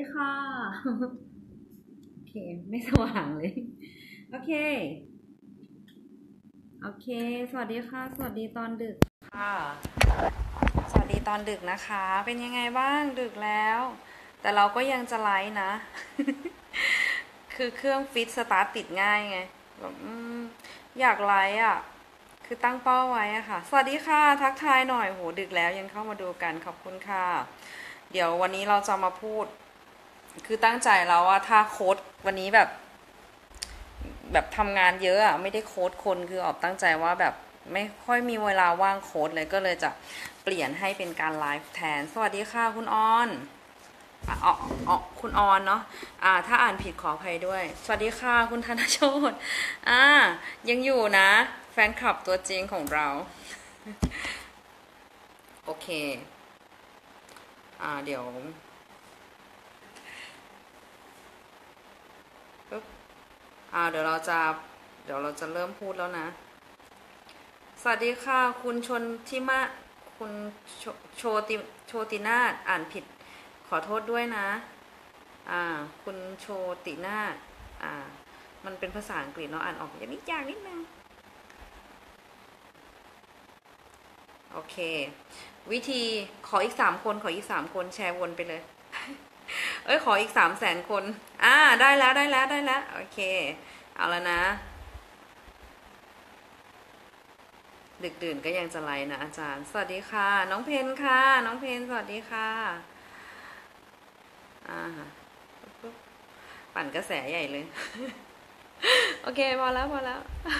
ค่ะโอเคไม่สว่างเลยโอเคโอเคสวัสดีค่ะสวัสดีตอนดึกค่ะสวัสดีตอนดึกนะคะเป็นยังไงบ้างดึกแล้วแต่เราก็ยังจะไลฟ์นะคือเครื่องฟิตสตาร์ทติดง่ายไงแบบอยากไลฟ์อ่ะคือตั้งเป้าไว้อะค่ะสวัสดีค่ะทักทายหน่อยโหดึกแล้วยังเข้ามาดูกันขอบคุณค่ะเดี๋ยววันนี้เราจะมาพูดคือตั้งใจแล้วว่าถ้าโค้ดวันนี้แบบทำงานเยอะอะไม่ได้โค้ดคนคือออกตั้งใจว่าแบบไม่ค่อยมีเวลาว่างโค้ดเลยก็เลยจะเปลี่ยนให้เป็นการไลฟ์แทนสวัสดีค่ะคุณออนคุณออนเนาะถ้าอ่านผิดขออภัยด้วยสวัสดีค่ะคุณธนโชตยังอยู่นะแฟนคลับตัวจริงของเราโอเคเดี๋ยวปึ๊บเดี๋ยวเราจะเริ่มพูดแล้วนะสวัสดีค่ะคุณชนทิมะคุณโชโชติโชตินาถอ่านผิดขอโทษด้วยนะคุณโชตินาถมันเป็นภาษาอังกฤษเนาะอ่านออกอย่างนิดนึงโอเควิธีขออีก3 คนแชร์วนไปเลยขออีก300,000 คนได้แล้วโอเคเอาแล้วนะดึกดื่นก็ยังจะไลน์นะอาจารย์สวัสดีค่ะน้องเพนค่ะน้องเพนสวัสดีค่ะอ่าปั่นกระแสใหญ่เลยโอเคพอแล้ว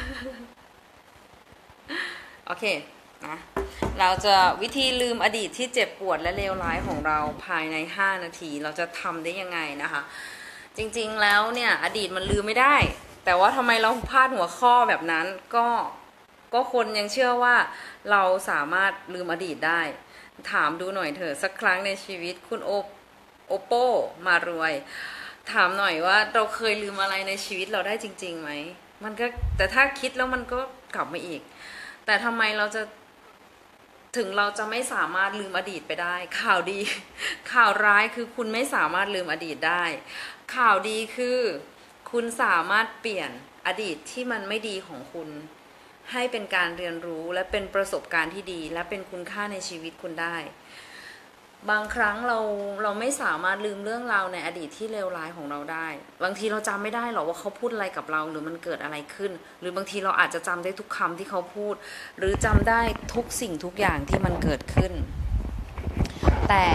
โอเคนะเราจะวิธีลืมอดีตที่เจ็บปวดและเลวร้ายของเราภายใน5 นาทีเราจะทำได้ยังไงนะคะจริงๆแล้วเนี่ยอดีตมันลืมไม่ได้แต่ว่าทำไมเราพลาดหัวข้อแบบนั้นก็คนยังเชื่อว่าเราสามารถลืมอดีตได้ถามดูหน่อยเถอะสักครั้งในชีวิตคุณโอโป้มารวยถามหน่อยว่าเราเคยลืมอะไรในชีวิตเราได้จริงๆไหมมันก็แต่ถ้าคิดแล้วมันก็กลับมาอีกแต่ทำไมเราจะไม่สามารถลืมอดีตไปได้ข่าวดีข่าวร้ายคือคุณไม่สามารถลืมอดีตได้ข่าวดีคือคุณสามารถเปลี่ยนอดีตที่มันไม่ดีของคุณให้เป็นการเรียนรู้และเป็นประสบการณ์ที่ดีและเป็นคุณค่าในชีวิตคุณได้บางครั้งเราไม่สามารถลืมเรื่องราวในอดีตที่เลวร้ายของเราได้บางทีเราจำไม่ได้หรอกว่าเขาพูดอะไรกับเราหรือมันเกิดอะไรขึ้นหรือบางทีเราอาจจะจำได้ทุกคำที่เขาพูดหรือจำได้ทุกสิ่งทุกอย่างที่มันเกิดขึ้นแต่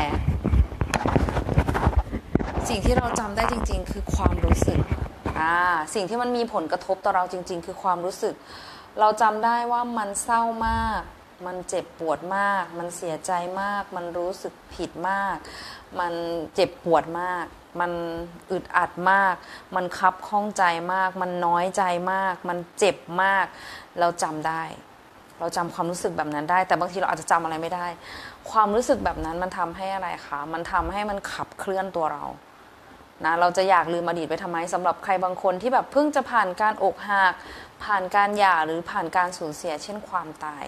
สิ่งที่เราจำได้จริงๆคือความรู้สึกสิ่งที่มันมีผลกระทบต่อเราจริงๆคือความรู้สึกเราจำได้ว่ามันเศร้ามากมันเจ็บปวดมากมันเสียใจมากมันรู้สึกผิดมากมันเจ็บปวดมากมันอึดอัดมากมันคับข้องใจมากมันน้อยใจมากมันเจ็บมากเราจำได้เราจำความรู้สึกแบบนั้นได้แต่บางทีเราอาจจะจำอะไรไม่ได้ความรู้สึกแบบนั้นมันทำให้อะไรคะมันทำให้มันขับเคลื่อนตัวเรานะเราจะอยากลืมอดีตไปทำไมสำหรับใครบางคนที่แบบเพิ่งจะผ่านการอกหักผ่านการหย่าหรือผ่านการสูญเสียเช่นความตาย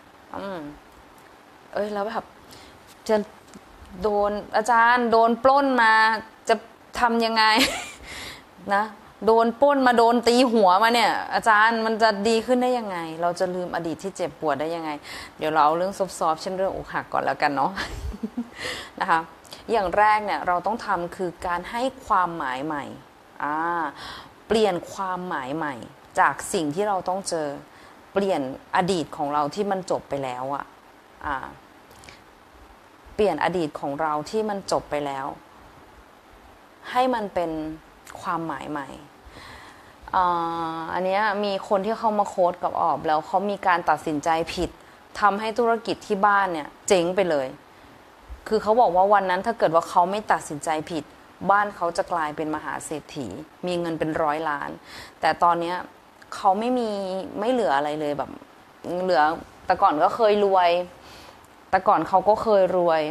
แล้วแบบจะโดนอาจารย์โดนปล้นมาจะทำยังไงนะโดนปล้นมาโดนตีหัวมาเนี่ยอาจารย์มันจะดีขึ้นได้ยังไงเราจะลืมอดีตที่เจ็บปวดได้ยังไงเดี๋ยวเราเอาเรื่องซอฟๆเช่นเรื่องอกหักก่อนแล้วกันเนาะนะคะอย่างแรกเนี่ยเราต้องทำคือการให้ความหมายใหม่เปลี่ยนความหมายใหม่จากสิ่งที่เราต้องเจอเปลี่ยนอดีตของเราที่มันจบไปแล้วเปลี่ยนอดีตของเราที่มันจบไปแล้วให้มันเป็นความหมายใหม่อันนี้มีคนที่เขามาโค้ดกับออบแล้วเขามีการตัดสินใจผิดทำให้ธุรกิจที่บ้านเนี่ยเจ๊งไปเลยคือเขาบอกว่าวันนั้นถ้าเกิดว่าเขาไม่ตัดสินใจผิดบ้านเขาจะกลายเป็นมหาเศรษฐีมีเงินเป็น100 ล้านแต่ตอนนี้เขาไม่เหลืออะไรเลยแบบเหลือแต่ก่อนก็เคยรวยแต่ก่อนเขาก็เคยรวย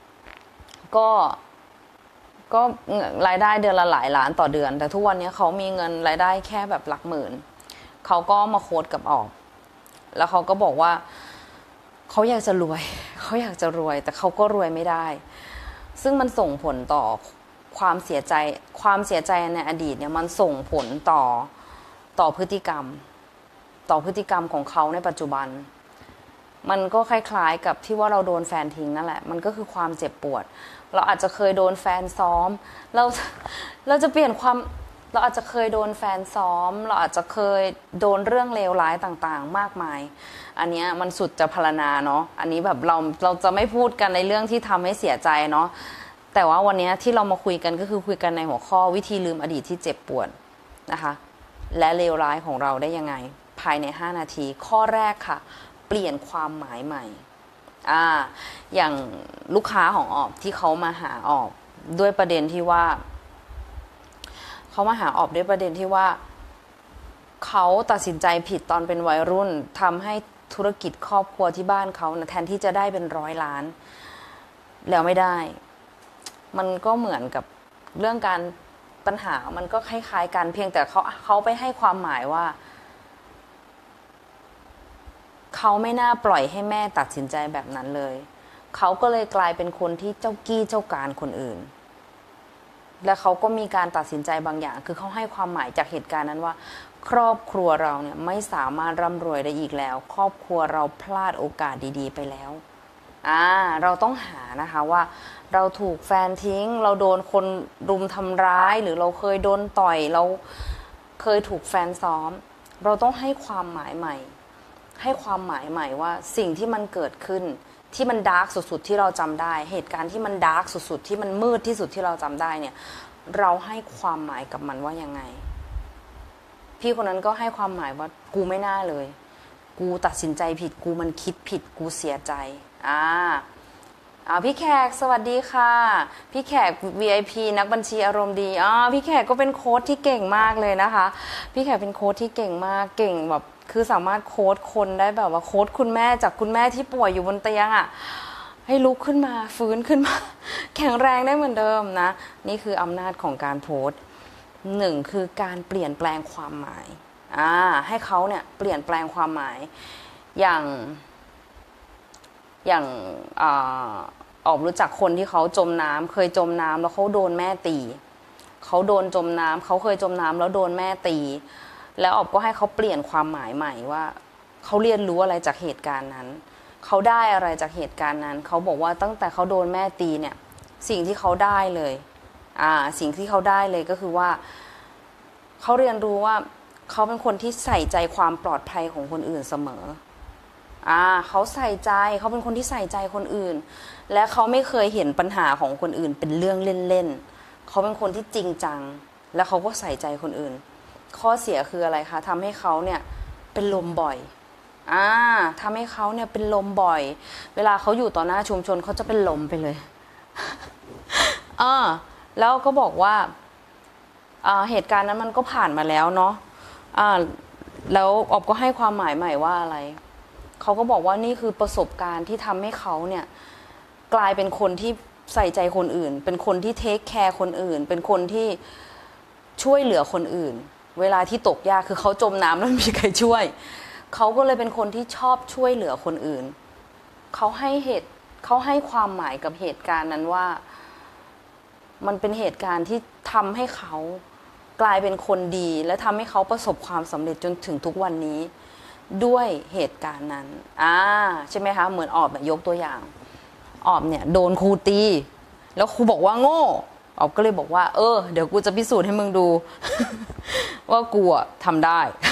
ก็รายได้เดือนละหลายล้านต่อเดือนแต่ทุกวันนี้เขามีเงินรายได้แค่แบบหลักหมื่นเขาก็มาโค้ดกับออกแล้วเขาก็บอกว่าเขาอยากจะรวยแต่เขาก็รวยไม่ได้ซึ่งมันส่งผลต่อความเสียใจในอดีตเนี่ยมันส่งผลต่อพฤติกรรมของเขาในปัจจุบันมันก็คล้ายๆกับที่ว่าเราโดนแฟนทิ้งนั่นแหละมันก็คือความเจ็บปวดเราอาจจะเคยโดนแฟนซ้อมเราจะเปลี่ยนความเราอาจจะเคยโดนแฟนซ้อมเราอาจจะเคยโดนเรื่องเลวร้ายต่างๆมากมายอันนี้มันสุดจะพรรณนาเนาะอันนี้แบบเราจะไม่พูดกันในเรื่องที่ทำให้เสียใจเนาะแต่ว่าวันนี้ที่เรามาคุยกันก็คือคุยกันในหัวข้อวิธีลืมอดีตที่เจ็บปวดนะคะและเลวร้ายของเราได้ยังไงภายใน5นาทีข้อแรกค่ะเปลี่ยนความหมายใหม่อย่างลูกค้าของออบที่เขามาหาออบด้วยประเด็นที่ว่าเขามาหาออบด้วยประเด็นที่ว่าเขาตัดสินใจผิดตอนเป็นวัยรุ่นทำให้ธุรกิจครอบครัวที่บ้านเขานะแทนที่จะได้เป็น100 ล้านแล้วไม่ได้มันก็เหมือนกับเรื่องการปัญหามันก็คล้ายๆกันเพียงแต่เขาไปให้ความหมายว่าเขาไม่น่าปล่อยให้แม่ตัดสินใจแบบนั้นเลยเขาก็เลยกลายเป็นคนที่เจ้ากี้เจ้าการคนอื่นและเขาก็มีการตัดสินใจบางอย่างคือเขาให้ความหมายจากเหตุการณ์นั้นว่าครอบครัวเราเนี่ยไม่สามารถร่ำรวยได้อีกแล้วครอบครัวเราพลาดโอกาสดีๆไปแล้วเราต้องหานะคะว่าเราถูกแฟนทิ้งเราโดนคนรุมทำร้ายหรือเราเคยโดนต่อยเราเคยถูกแฟนซ้อมเราต้องให้ความหมายใหม่ว่าสิ่งที่มันเกิดขึ้นที่มันดาร์กสุดๆที่เราจำได้เหตุการณ์ที่มันดาร์กสุดๆที่มันมืดที่สุดที่เราจำได้เนี่ยเราให้ความหมายกับมันว่ายังไงพี่คนนั้นก็ให้ความหมายว่ากูไม่น่าเลยกูตัดสินใจผิดกูมันคิดผิดกูเสียใจพี่แขกสวัสดีค่ะพี่แขก VIP นักบัญชีอารมณ์ดีพี่แขกก็เป็นโค้ชที่เก่งมากเลยนะคะพี่แขกเป็นโค้ชที่เก่งมากเก่งแบบคือสามารถโค้ชคนได้แบบว่าโค้ชคุณแม่จากคุณแม่ที่ป่วยอยู่บนเตียงให้ลุกขึ้นมาฟื้นขึ้นมาแข็งแรงได้เหมือนเดิมนะนี่คืออำนาจของการโพสต์1คือการเปลี่ยนแปลงความหมายให้เขาเนี่ยเปลี่ยนแปลงความหมายอย่างออกรู้จักคนที่เขาจมน้ำเคยจมน้ำแล้วเขาโดนแม่ตีเขาโดนจมน้ำเขาเคยจมน้ำแล้วโดนแม่ตีแล้วออบก็ให้เขาเปลี่ยนความหมายใหม่ว่าเขาเรียนรู้อะไรจากเหตุการณ์นั้นเขาได้อะไรจากเหตุการณ์นั้นเขาบอกว่าตั้งแต่เขาโดนแม่ตีเนี่ยสิ่งที่เขาได้เลยสิ่งที่เขาได้เลยก็คือว่าเขาเรียนรู้ว่าเขาเป็นคนที่ใส่ใจความปลอดภัยของคนอื่นเสมอเขาใส่ใจเขาเป็นคนที่ใส่ใจคนอื่นและเขาไม่เคยเห็นปัญหาของคนอื่นเป็นเรื่องเล่นๆเขาเป็นคนที่จริงจังและเขาก็ใส่ใจคนอื่นข้อเสียคืออะไรคะทำให้เขาเนี่ยเป็นลมบ่อยทำให้เขาเนี่ยเป็นลมบ่อยเวลาเขาอยู่ต่อหน้าชุมชนเขาจะเป็นลมไปเลยแล้วก็บอกว่าเหตุการณ์นั้นมันก็ผ่านมาแล้วเนาะแล้วออบก็ให้ความหมายใหม่ว่าอะไรเขาก็บอกว่านี่คือประสบการณ์ที่ทำให้เขาเนี่ยกลายเป็นคนที่ใส่ใจคนอื่นเป็นคนที่เทคแคร์คนอื่นเป็นคนที่ช่วยเหลือคนอื่นเวลาที่ตกยากคือเขาจมน้ำแล้วไม่มีใครช่วยเขาก็เลยเป็นคนที่ชอบช่วยเหลือคนอื่นเขาให้ความหมายกับเหตุการณ์นั้นว่ามันเป็นเหตุการณ์ที่ทำให้เขากลายเป็นคนดีและทำให้เขาประสบความสำเร็จจนถึงทุกวันนี้ด้วยเหตุการณ์นั้นใช่ไหมคะเหมือนออบยกตัวอย่างออบเนี่ยโดนครูตีแล้วครูบอกว่าโง่ออบก็เลยบอกว่าเดี๋ยวกูจะพิสูจน์ให้มึงดู ว่ากูทำได้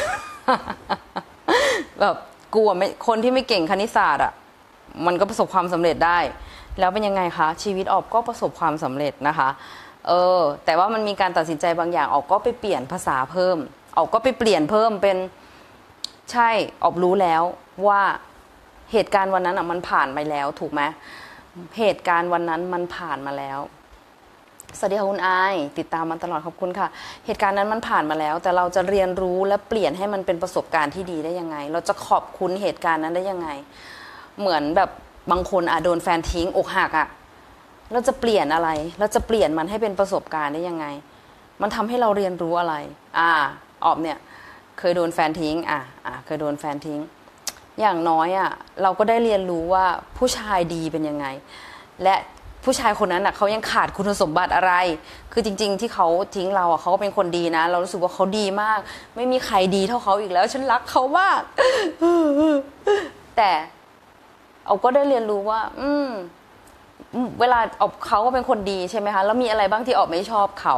แบบกูไม่คนที่ไม่เก่งคณิตศาสตร์มันก็ประสบความสำเร็จได้แล้วเป็นยังไงคะชีวิตออบก็ประสบความสำเร็จนะคะแต่ว่ามันมีการตัดสินใจบางอย่างออบก็ไปเปลี่ยนภาษาเพิ่มออบก็ไปเปลี่ยนเพิ่มเป็นใช่ออบรู้แล้วว่าเหตุการณ์วันนั้นมันผ่านไปแล้วถูกไหมเหตุการณ์วันนั้นมันผ่านมาแล้วสวัสดีค่ะคุณอายติดตามมันตลอดขอบคุณค่ะเหตุการณ์นั้นมันผ่านมาแล้วแต่เราจะเรียนรู้และเปลี่ยนให้มันเป็นประสบการณ์ที่ดีได้ยังไงเราจะขอบคุณเหตุการณ์นั้นได้ยังไงเหมือนแบบบางคนโดนแฟนทิ้งอกหักเราจะเปลี่ยนอะไรเราจะเปลี่ยนมันให้เป็นประสบการณ์ได้ยังไงมันทำให้เราเรียนรู้อะไรออบเนี่ยเคยโดนแฟนทิ้งเคยโดนแฟนทิ้งอย่างน้อยเราก็ได้เรียนรู้ว่าผู้ชายดีเป็นยังไงและผู้ชายคนนั้นอ่ะเขายังขาดคุณสมบัติอะไร คือจริงๆที่เขาทิ้งเราอ่ะเขาก็เป็นคนดีนะเรารู้สึกว่าเขาดีมากไม่มีใครดีเท่าเขาอีกแล้วฉันรักเขามากแต่เอาก็ได้เรียนรู้ว่าเวลาเขาก็เป็นคนดีใช่ไหมคะแล้วมีอะไรบ้างที่ออกไม่ชอบเขา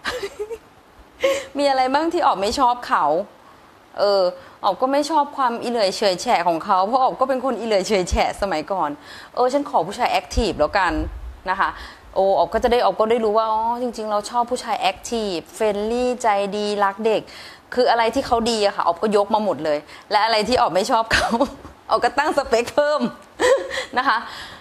มีอะไรบ้างที่ออกไม่ชอบเขาออกก็ไม่ชอบความอิเหลื่อยเฉยแฉะของเขาเพราะออกก็เป็นคนอิเหลื่อยเฉยแฉะสมัยก่อนฉันขอผู้ชายแอคทีฟแล้วกันนะคะออกก็ได้รู้ว่าจริงๆเราชอบผู้ชายแอคทีฟเฟรนลี่ใจดีรักเด็กคืออะไรที่เขาดีอะค่ะออกก็ยกมาหมดเลยและอะไรที่ออกไม่ชอบเขาออกก็ตั้งสเปคเพิ่มนะคะ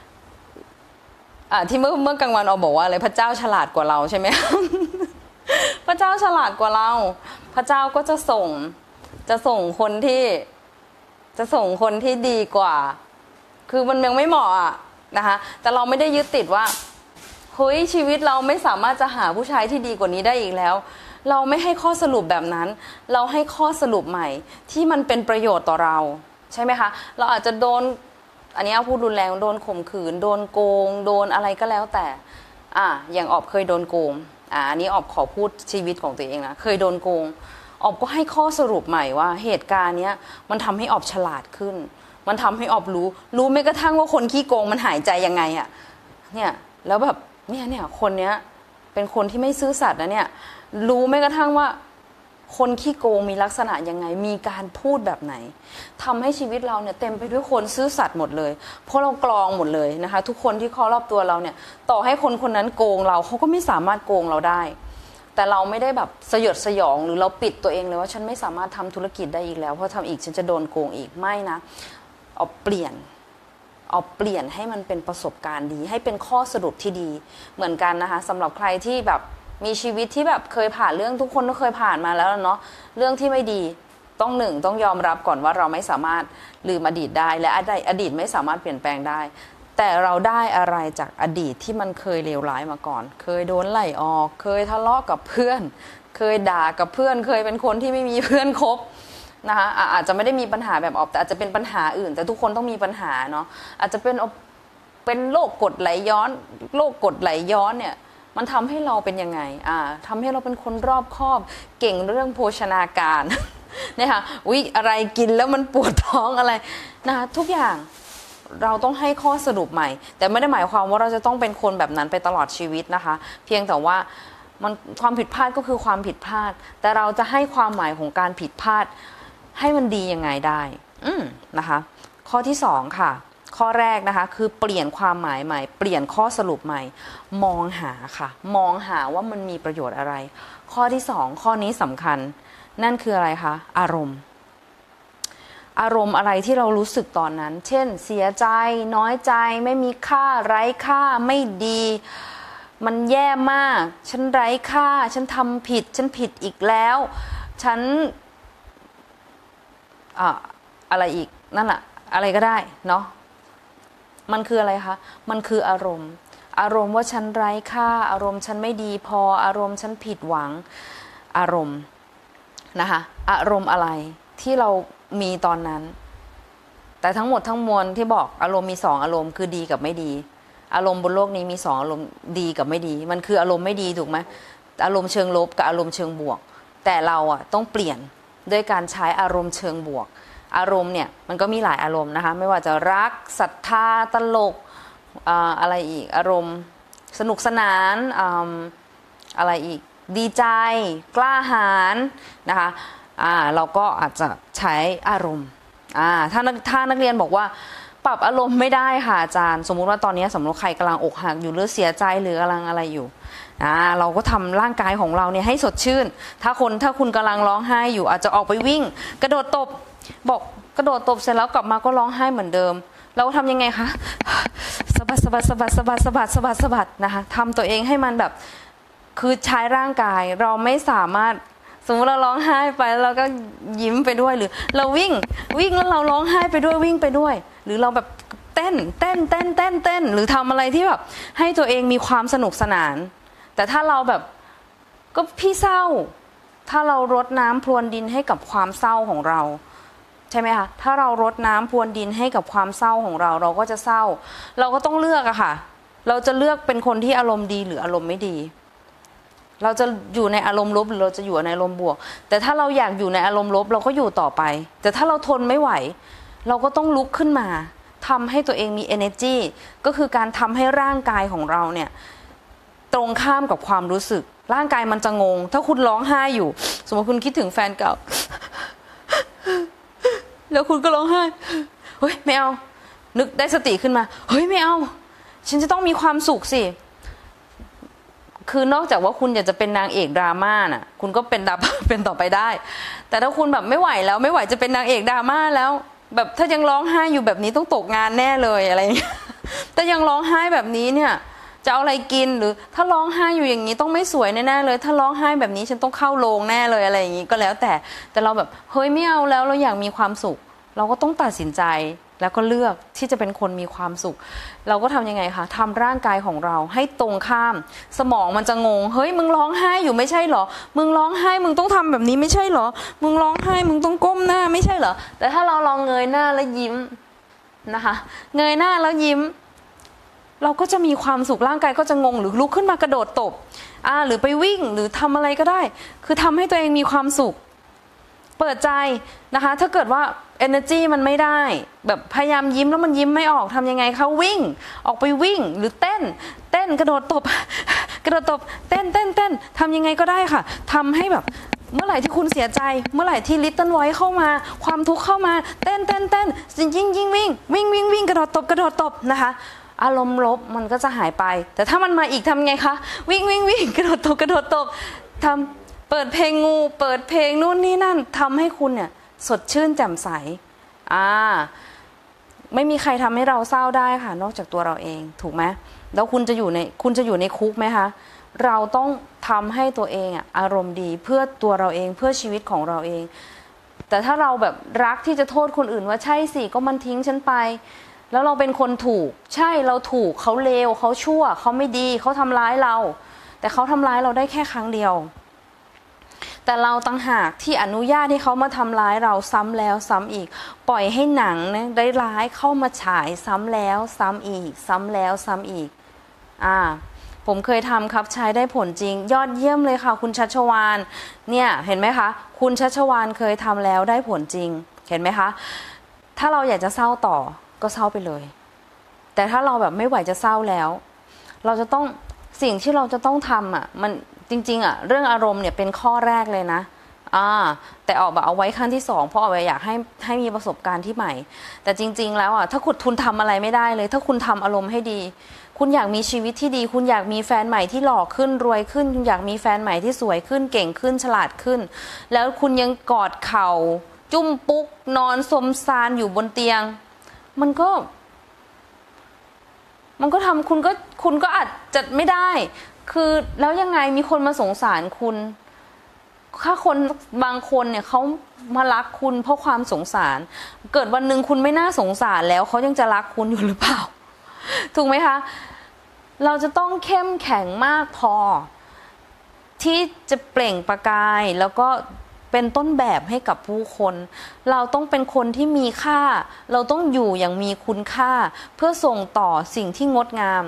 ที่เมื่อกลางวันออกบอกว่าอะไรพระเจ้าฉลาดกว่าเราใช่ไหม พระเจ้าฉลาดกว่าเราพระเจ้าก็จะส่งคนที่ดีกว่าคือมันยังไม่เหมาะอะนะคะแต่เราไม่ได้ยึดติดว่าเฮ้ยชีวิตเราไม่สามารถจะหาผู้ชายที่ดีกว่านี้ได้อีกแล้วเราไม่ให้ข้อสรุปแบบนั้นเราให้ข้อสรุปใหม่ที่มันเป็นประโยชน์ต่อเราใช่ไหมคะเราอาจจะโดนอันนี้พูดรุนแรงโดนข่มขืนโดนโกงโดนอะไรก็แล้วแต่อย่างออบเคยโดนโกงอันนี้ออบขอพูดชีวิตของตัวเองนะเคยโดนโกงออบก็ให้ข้อสรุปใหม่ว่าเหตุการณ์เนี้ยมันทำให้ออบฉลาดขึ้นมันทำให้ออบรู้แม้กระทั่งว่าคนขี้โกงมันหายใจยังไงอะเนี่ยแล้วแบบเนี่ยคนเนี้ยเป็นคนที่ไม่ซื่อสัตย์นะเนี่ยรู้แม้กระทั่งว่าคนขี้โกงมีลักษณะยังไงมีการพูดแบบไหนทำให้ชีวิตเราเนี่ยเต็มไปด้วยคนซื่อสัตย์หมดเลยเพราะเรากรองหมดเลยนะคะทุกคนที่รอบตัวเราเนี่ยต่อให้คนนั้นโกงเราเขาก็ไม่สามารถโกงเราได้แต่เราไม่ได้แบบสยดสยองหรือเราปิดตัวเองเลยว่าฉันไม่สามารถทำธุรกิจได้อีกแล้วเพราะทำอีกฉันจะโดนโกงอีกไม่นะเอาเปลี่ยนให้มันเป็นประสบการณ์ดีให้เป็นข้อสรุปที่ดีเหมือนกันนะคะสำหรับใครที่แบบมีชีวิตที่แบบเคยผ่านเรื่องทุกคนก็เคยผ่านมาแล้วเนาะเรื่องที่ไม่ดีต้องยอมรับก่อนว่าเราไม่สามารถลืมอดีตได้และอดีตไม่สามารถเปลี่ยนแปลงได้แต่เราได้อะไรจากอดีตที่มันเคยเลวร้ายมาก่อนเคยโดนไล่ออกเคยทะเลาะกับเพื่อนเคยด่ากับเพื่อนเคยเป็นคนที่ไม่มีเพื่อนคบนะคะอาจจะไม่ได้มีปัญหาแบบออกแต่อาจจะเป็นปัญหาอื่นแต่ทุกคนต้องมีปัญหาเนาะอาจจะเป็นโรคกรดไหลย้อนเนี่ยมันทำให้เราเป็นยังไงทำให้เราเป็นคนรอบคอบเก่งเรื่องโภชนาการเนี่ยค่ะอะไรกินแล้วมันปวดท้องอะไรนะคะทุกอย่างเราต้องให้ข้อสรุปใหม่แต่ไม่ได้หมายความว่าเราจะต้องเป็นคนแบบนั้นไปตลอดชีวิตนะคะเพียงแต่ว่ามันความผิดพลาดก็คือความผิดพลาดแต่เราจะให้ความหมายของการผิดพลาดให้มันดียังไงได้นะคะข้อที่2ค่ะข้อแรกนะคะคือเปลี่ยนความหมายใหม่เปลี่ยนข้อสรุปใหม่มองหาค่ะมองหาว่ามันมีประโยชน์อะไรข้อที่2ข้อนี้สำคัญนั่นคืออะไรคะอารมณ์อะไรที่เรารู้สึกตอนนั้นเช่นเสียใจน้อยใจไม่มีค่าไร้ค่าไม่ดีมันแย่มากฉันไร้ค่าฉันทำผิดฉันผิดอีกแล้วฉันอะไรอีกนั่นแหละอะไรก็ได้เนาะมันคืออะไรคะมันคืออารมณ์ว่าฉันไร้ค่าอารมณ์ฉันไม่ดีพออารมณ์ฉันผิดหวังอารมณ์นะคะอารมณ์อะไรที่เรามีตอนนั้นแต่ทั้งหมดทั้งมวลที่บอกอารมณ์มี2อารมณ์คือดีกับไม่ดีอารมณ์บนโลกนี้มี2อารมณ์ดีกับไม่ดีมันคืออารมณ์ไม่ดีถูกไหมอารมณ์เชิงลบกับอารมณ์เชิงบวกแต่เราต้องเปลี่ยนด้วยการใช้อารมณ์เชิงบวกอารมณ์เนี่ยมันก็มีหลายอารมณ์นะคะไม่ว่าจะรักศรัทธาตลกอะไรอีกอารมณ์สนุกสนานอะไรอีกดีใจกล้าหาญนะคะเราก็อาจจะใช้อารมณ์ถ้านักเรียนบอกว่าปรับอารมณ์ไม่ได้ค่ะอาจารย์สมมุติว่าตอนนี้สมมติใครกำลังอกหักอยู่หรือเสียใจหรือกำลังอะไรอยู่เราก็ทำร่างกายของเราเนี่ยให้สดชื่นถ้าคุณกำลังร้องไห้อยู่อาจจะออกไปวิ่งกระโดดตบกระโดดตบเสร็จแล้วกลับมาก็ร้องไห้เหมือนเดิมเราทำยังไงคะสะบัดนะคะทำตัวเองให้มันแบบคือใช้ร่างกายเราไม่สามารถสมมติเราร้องไห้ไปแล้วเราก็ยิ้มไปด้วยหรือเราวิ่งแล้วเราร้องไห้ไปด้วยวิ่งไปด้วยหรือเราแบบเต้นหรือทำอะไรที่แบบให้ตัวเองมีความสนุกสนานแต่ถ้าเราแบบก็พี่เศร้าถ้าเรารดน้ำพรวนดินให้กับความเศร้าของเราใช่ไหมคะถ้าเรารดน้ำพรวนดินให้กับความเศร้าของเราเราก็จะเศร้าเราก็ต้องเลือกอะค่ะเราจะเลือกเป็นคนที่อารมณ์ดีหรืออารมณ์ไม่ดีเราจะอยู่ในอารมณ์ลบหรือเราจะอยู่ในอารมณ์บวกแต่ถ้าเราอยากอยู่ในอารมณ์ลบเราก็อยู่ต่อไปแต่ถ้าเราทนไม่ไหวเราก็ต้องลุกขึ้นมาทำให้ตัวเองมี energy ก็คือการทำให้ร่างกายของเราเนี่ยตรงข้ามกับความรู้สึกร่างกายมันจะงงถ้าคุณร้องไห้อยู่สมมติคุณคิดถึงแฟนเก่าแล้วคุณก็ร้องไห้เฮ้ยไม่เอานึกได้สติขึ้นมาเฮ้ยไม่เอาฉันจะต้องมีความสุขสิคือนอกจากว่าคุณอยากจะเป็นนางเอกดราม่าน่ะคุณก็เป็นเป็นต่อไปได้แต่ถ้าคุณแบบไม่ไหวแล้วไม่ไหวจะเป็นนางเอกดราม่าแล้วแบบถ้ายังร้องไห้อยู่แบบนี้ต้องตกงานแน่เลยอะไรอย่างเงี้ยถ้ายังร้องไห้แบบนี้เนี่ยจะเอาอะไรกินหรือถ้าร้องไห้อยู่อย่างนี้ต้องไม่สวยแน่ๆเลยถ้าร้องไห้แบบนี้ฉันต้องเข้าโรงแน่เลยอะไรอย่างนี้ก็แล้วแต่เราแบบเฮ้ยไม่เอาแล้วเราอยากมีความสุขเราก็ต้องตัดสินใจแล้วก็เลือกที่จะเป็นคนมีความสุขเราก็ทำยังไงคะทำร่างกายของเราให้ตรงข้ามสมองมันจะงงเฮ้ยมึงร้องไห้อยู่ไม่ใช่เหรอมึงร้องไห้มึงต้องทำแบบนี้ไม่ใช่เหรอมึงร้องไห้มึงต้องก้มหน้าไม่ใช่เหรอแต่ถ้าเราลองเงยหน้าแล้วยิ้มนะคะเงยหน้าแล้วยิ้มเราก็จะมีความสุขร่างกายก็จะงงหรือลุกขึ้นมากระโดดตบหรือไปวิ่งหรือทำอะไรก็ได้คือทำให้ตัวเองมีความสุขเปิดใจนะคะถ้าเกิดว่า energy มันไม่ได้แบบพยายามยิ้มแล้วมันยิ้มไม่ออกทำยังไงคะวิ่งออกไปวิ่งหรือเต้นกระโดดตบกระโดดตบเต้นทำยังไงก็ได้ค่ะทำให้แบบเมื่อไหร่ที่คุณเสียใจเมื่อไหร่ที่ little voice เข้ามาความทุกข์เข้ามาเต้นยิ่งวิ่งกระโดดตบนะคะอารมณ์ลบมันก็จะหายไปแต่ถ้ามันมาอีกทำไงคะวิ่งกระโดดตบทำเปิดเพลงงูเปิดเพลงนู่นนี่นั่นทำให้คุณเนี่ยสดชื่นแจ่มใสไม่มีใครทำให้เราเศร้าได้ค่ะนอกจากตัวเราเองถูกไหมแล้วคุณจะอยู่ในคุกไหมคะเราต้องทำให้ตัวเองอารมณ์ดีเพื่อตัวเราเองเพื่อชีวิตของเราเองแต่ถ้าเราแบบรักที่จะโทษคนอื่นว่าใช่สิก็มันทิ้งฉันไปแล้วเราเป็นคนถูกใช่เราถูกเขาเลวเขาชั่วเขาไม่ดีเขาทำร้ายเราแต่เขาทำร้ายเราได้แค่ครั้งเดียวแต่เราต่างหากที่อนุญาตให้เขามาทำร้ายเราซ้ำแล้วซ้ำอีกปล่อยให้หนังนะได้ร้ายเข้ามาฉายซ้ำแล้วซ้ำอีกซ้ำแล้วซ้ำอีกผมเคยทำครับใช้ได้ผลจริงยอดเยี่ยมเลยค่ะคุณชัชวาลเนี่ยเห็นไหมคะคุณชัชวาลเคยทำแล้วได้ผลจริงเห็นไหมคะถ้าเราอยากจะเศร้าต่อก็เศร้าไปเลยแต่ถ้าเราแบบไม่ไหวจะเศร้าแล้วเราจะต้องสิ่งที่เราจะต้องทำมันจริงๆเรื่องอารมณ์เนี่ยเป็นข้อแรกเลยนะแต่ออกแบบเอาไว้ขั้นที่2เพราะเอาไว้อยากให้มีประสบการณ์ที่ใหม่แต่จริงๆแล้วถ้าคุณทำอะไรไม่ได้เลยถ้าคุณทำอารมณ์ให้ดีคุณอยากมีชีวิตที่ดีคุณอยากมีแฟนใหม่ที่หล่อขึ้นรวยขึ้นคุณอยากมีแฟนใหม่ที่สวยขึ้นเก่งขึ้นฉลาดขึ้นแล้วคุณยังกอดเข่าจุ้มปุ๊กนอนสมซานอยู่บนเตียงมันก็ทำคุณก็อาจจะไม่ได้คือแล้วยังไงมีคนมาสงสารคุณถ้าคนบางคนเนี่ยเขามารักคุณเพราะความสงสารเกิดวันหนึ่งคุณไม่น่าสงสารแล้วเขายังจะรักคุณอยู่หรือเปล่าถูกไหมคะเราจะต้องเข้มแข็งมากพอที่จะเปล่งประกายแล้วก็เป็นต้นแบบให้กับผู้คนเราต้องเป็นคนที่มีค่าเราต้องอยู่อย่างมีคุณค่าเพื่อส่งต่อสิ่งที่งดงาม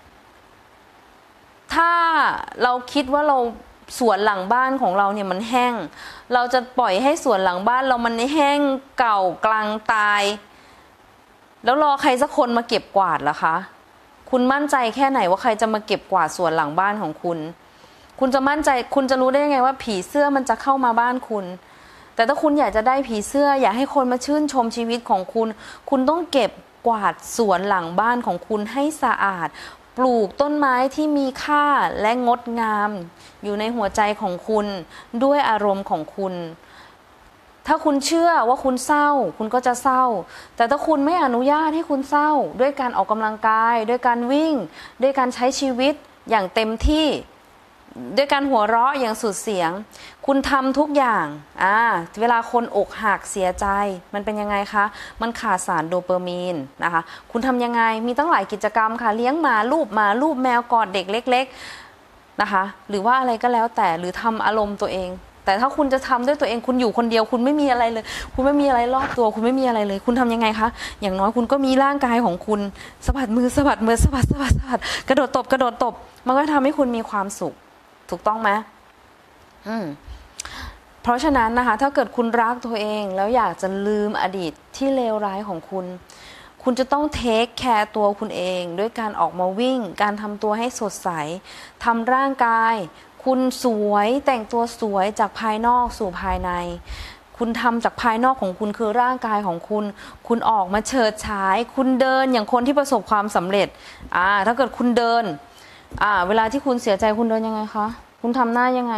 ถ้าเราคิดว่าเราสวนหลังบ้านของเราเนี่ยมันแห้งเราจะปล่อยให้สวนหลังบ้านเรามันแห้งเก่ากลางตายแล้วรอใครสักคนมาเก็บกวาดล่ะคะคุณมั่นใจแค่ไหนว่าใครจะมาเก็บกวาดสวนหลังบ้านของคุณคุณจะมั่นใจคุณจะรู้ได้ยังไงว่าผีเสื้อมันจะเข้ามาบ้านคุณแต่ถ้าคุณอยากจะได้ผีเสื้ออยากให้คนมาชื่นชมชีวิตของคุณคุณต้องเก็บกวาดสวนหลังบ้านของคุณให้สะอาดปลูกต้นไม้ที่มีค่าและงดงามอยู่ในหัวใจของคุณด้วยอารมณ์ของคุณถ้าคุณเชื่อว่าคุณเศร้าคุณก็จะเศร้าแต่ถ้าคุณไม่อนุญาตให้คุณเศร้าด้วยการออกกำลังกายด้วยการวิ่งด้วยการใช้ชีวิตอย่างเต็มที่ด้วยการหัวเราะอย่างสุดเสียงคุณทำทุกอย่างเวลาคนอกหักเสียใจมันเป็นยังไงคะมันขาดสารโดปามีนนะคะคุณทำยังไงมีตั้งหลายกิจกรรมค่ะเลี้ยงหมาลูบแมวกอดเด็กเล็กๆนะคะหรือว่าอะไรก็แล้วแต่หรือทำอารมณ์ตัวเองแต่ถ้าคุณจะทำด้วยตัวเองคุณอยู่คนเดียวคุณไม่มีอะไรเลยคุณไม่มีอะไรรอบตัวคุณไม่มีอะไรเลยคุณทำยังไงคะอย่างน้อยคุณก็มีร่างกายของคุณสะบัดมือสะบัดมือสะบัดกระโดดตบมันก็ทำให้คุณมีความสุขถูกต้องไหมเพราะฉะนั้นนะคะถ้าเกิดคุณรักตัวเองแล้วอยากจะลืมอดีตที่เลวร้ายของคุณคุณจะต้องเทคแคร์ตัวคุณเองด้วยการออกมาวิ่งการทำตัวให้สดใสทำร่างกายคุณสวยแต่งตัวสวยจากภายนอกสู่ภายในคุณทำจากภายนอกของคุณคือร่างกายของคุณคุณออกมาเฉิดฉายคุณเดินอย่างคนที่ประสบความสำเร็จถ้าเกิดคุณเดินเวลาที่คุณเสียใจคุณเดินยังไงคะคุณทำหน้ายังไง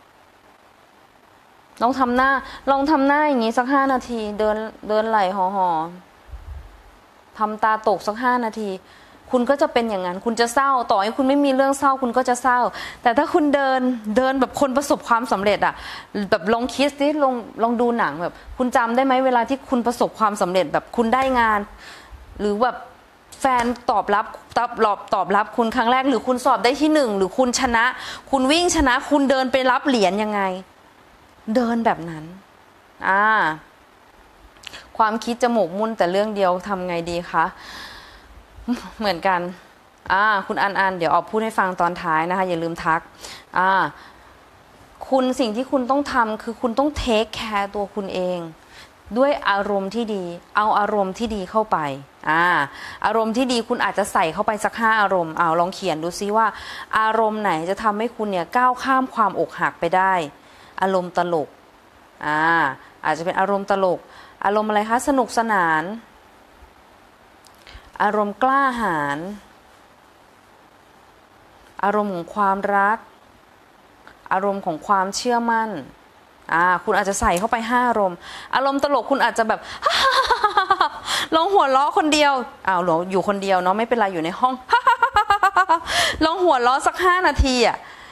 ลองทำหน้าอย่างนี้สัก5 นาทีเดินไหล่ห่อทำตาตกสัก5 นาทีคุณก็จะเป็นอย่างนั้นคุณจะเศร้าต่อให้คุณไม่มีเรื่องเศร้าคุณก็จะเศร้าแต่ถ้าคุณเดินแบบคนประสบความสำเร็จแบบลองคิดสิลองดูหนังแบบคุณจำได้ไหมเวลาที่คุณประสบความสำเร็จแบบคุณได้งานหรือแบบแฟนตอบรับคุณครั้งแรกหรือคุณสอบได้ที่1หรือคุณชนะคุณวิ่งชนะคุณเดินไปรับเหรียญยังไงเดินแบบนั้นความคิดจะหมกมุ่นแต่เรื่องเดียวทำไงดีคะเหมือนกันคุณอันเดี๋ยวออกพูดให้ฟังตอนท้ายนะคะอย่าลืมทักคุณสิ่งที่คุณต้องทำคือคุณต้องเทคแคร์ตัวคุณเองด้วยอารมณ์ที่ดีเอาอารมณ์ที่ดีเข้าไปอารมณ์ที่ดีคุณอาจจะใส่เข้าไปสัก5 อารมณ์ลองเขียนดูซิว่าอารมณ์ไหนจะทำให้คุณเนี่ยก้าวข้ามความอกหักไปได้อารมณ์ตลกอาจจะเป็นอารมณ์ตลกอารมณ์อะไรคะสนุกสนานอารมณ์กล้าหาญอารมณ์ของความรักอารมณ์ของความเชื่อมั่นคุณอาจจะใส่เข้าไป5 อารมณ์อารมณ์ตลกคุณอาจจะแบบ ลองหัวเราะคนเดียวหรออยู่คนเดียวเนาะไม่เป็นไรอยู่ในห้อง ลองหัวเราะสัก5 นาที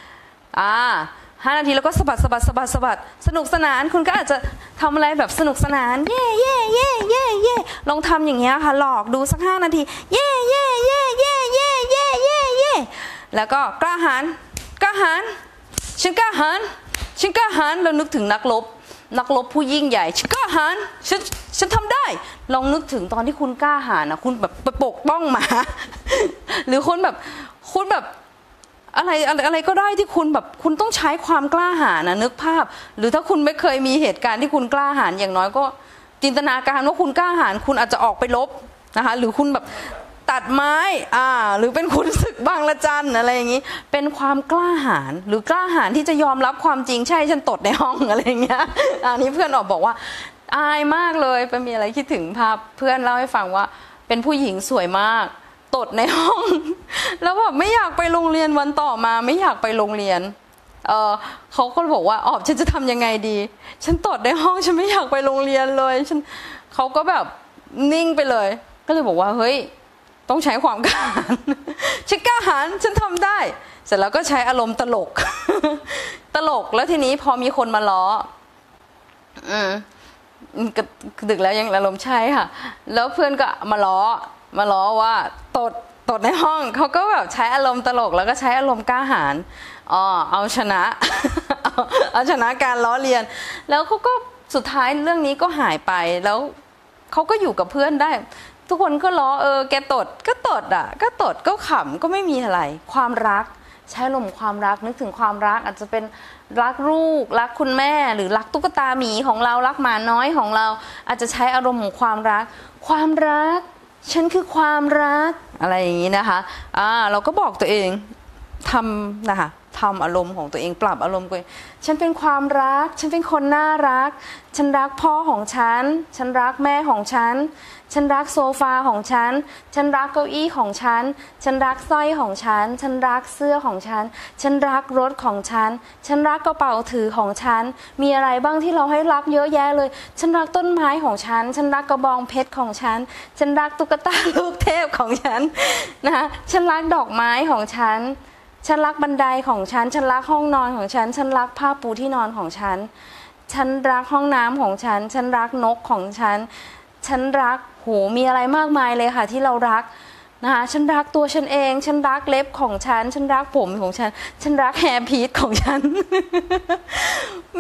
5 นาทีแล้วก็สะบัดสนุกสนานคุณก็อาจจะทำอะไรแบบสนุกสนานเย่ลองทำอย่างเงี้ยค่ะหลอกดูสัก5 นาทีเย่แล้วก็กล้าหาญฉันกล้าหาญเรานึกถึงนักรบผู้ยิ่งใหญ่ฉันกล้าหาญฉันทำได้ลองนึกถึงตอนที่คุณกล้าหาญคุณแบบไปปกป้องหมา หรือคุณแบบอะไรก็ได้ที่คุณแบบคุณต้องใช้ความกล้าหาญนึกภาพหรือถ้าคุณไม่เคยมีเหตุการณ์ที่คุณกล้าหาญอย่างน้อยก็จินตนาการว่าคุณกล้าหาญคุณอาจจะออกไปรบนะคะหรือคุณแบบตัดไม้หรือเป็นคุณศึกบางละจันอะไรอย่างนี้เป็นความกล้าหาญหรือกล้าหาญที่จะยอมรับความจริงใช่ฉันตดในห้องอะไรอย่างเงี้ยอันนี้เพื่อนบอกว่าอายมากเลยไปมีอะไรคิดถึงภาพเพื่อนเล่าให้ฟังว่าเป็นผู้หญิงสวยมากตดในห้องแล้วแบบไม่อยากไปโรงเรียนวันต่อมาไม่อยากไปโรงเรียนเขาก็บอกว่าฉันจะทำยังไงดีฉันตดในห้องฉันไม่อยากไปโรงเรียนเลยเขาก็แบบนิ่งไปเลยก็เลยบอกว่าเฮ้ยต้องใช้ความกล้าหาญฉันกล้าหาญฉันทำได้เสร็จแล้วก็ใช้อารมณ์ตลก แล้วทีนี้พอมีคนมาล้อดึกแล้วยังอารมณ์ใช่ค่ะแล้วเพื่อนก็มาล้อว่าตดในห้องเขาก็แบบใช้อารมณ์ตลกแล้วก็ใช้อารมณ์กล้าหาญเอาชนะ เอาชนะการล้อเลียนแล้วเขาก็สุดท้ายเรื่องนี้ก็หายไปแล้วเขาก็อยู่กับเพื่อนได้ทุกคนก็ล้อแกตดก็ขำก็ไม่มีอะไรความรักใช้ลมความรักนึกถึงความรักอาจจะเป็นรักลูกรักคุณแม่หรือรักตุ๊กตาหมีของเรารักหมาน้อยของเราอาจจะใช้อารมณ์ของความรักฉันคือความรักอะไรอย่างนี้นะคะเราก็บอกตัวเองทำนะคะทำอารมณ์ของตัวเองปรับอารมณ์ตัวเองฉันเป็นความรักฉันเป็นคนน่ารักฉันรักพ่อของฉันรักแม่ของฉันรักโซฟาของฉันรักเก้าอี้ของฉันรักสร้อยของฉันรักเสื้อของฉันรักรถของฉันรักกระเป๋าถือของฉันมีอะไรบ้างที่เราให้รักเยอะแยะเลยฉันรักต้นไม้ของฉันรักกระบองเพชรของฉันรักตุ๊กตาลูกเทพของฉันนะคะฉันรักดอกไม้ของฉันรักบันไดของฉันรักห้องนอนของฉันรักผ้าปูที่นอนของฉันรักห้องน้ำของฉันรักนกของฉันรักมีอะไรมากมายเลยค่ะที่เรารักนะคะฉันรักตัวฉันเองฉันรักเล็บของฉันรักผมของฉันรักแฮร์พีทของฉัน มี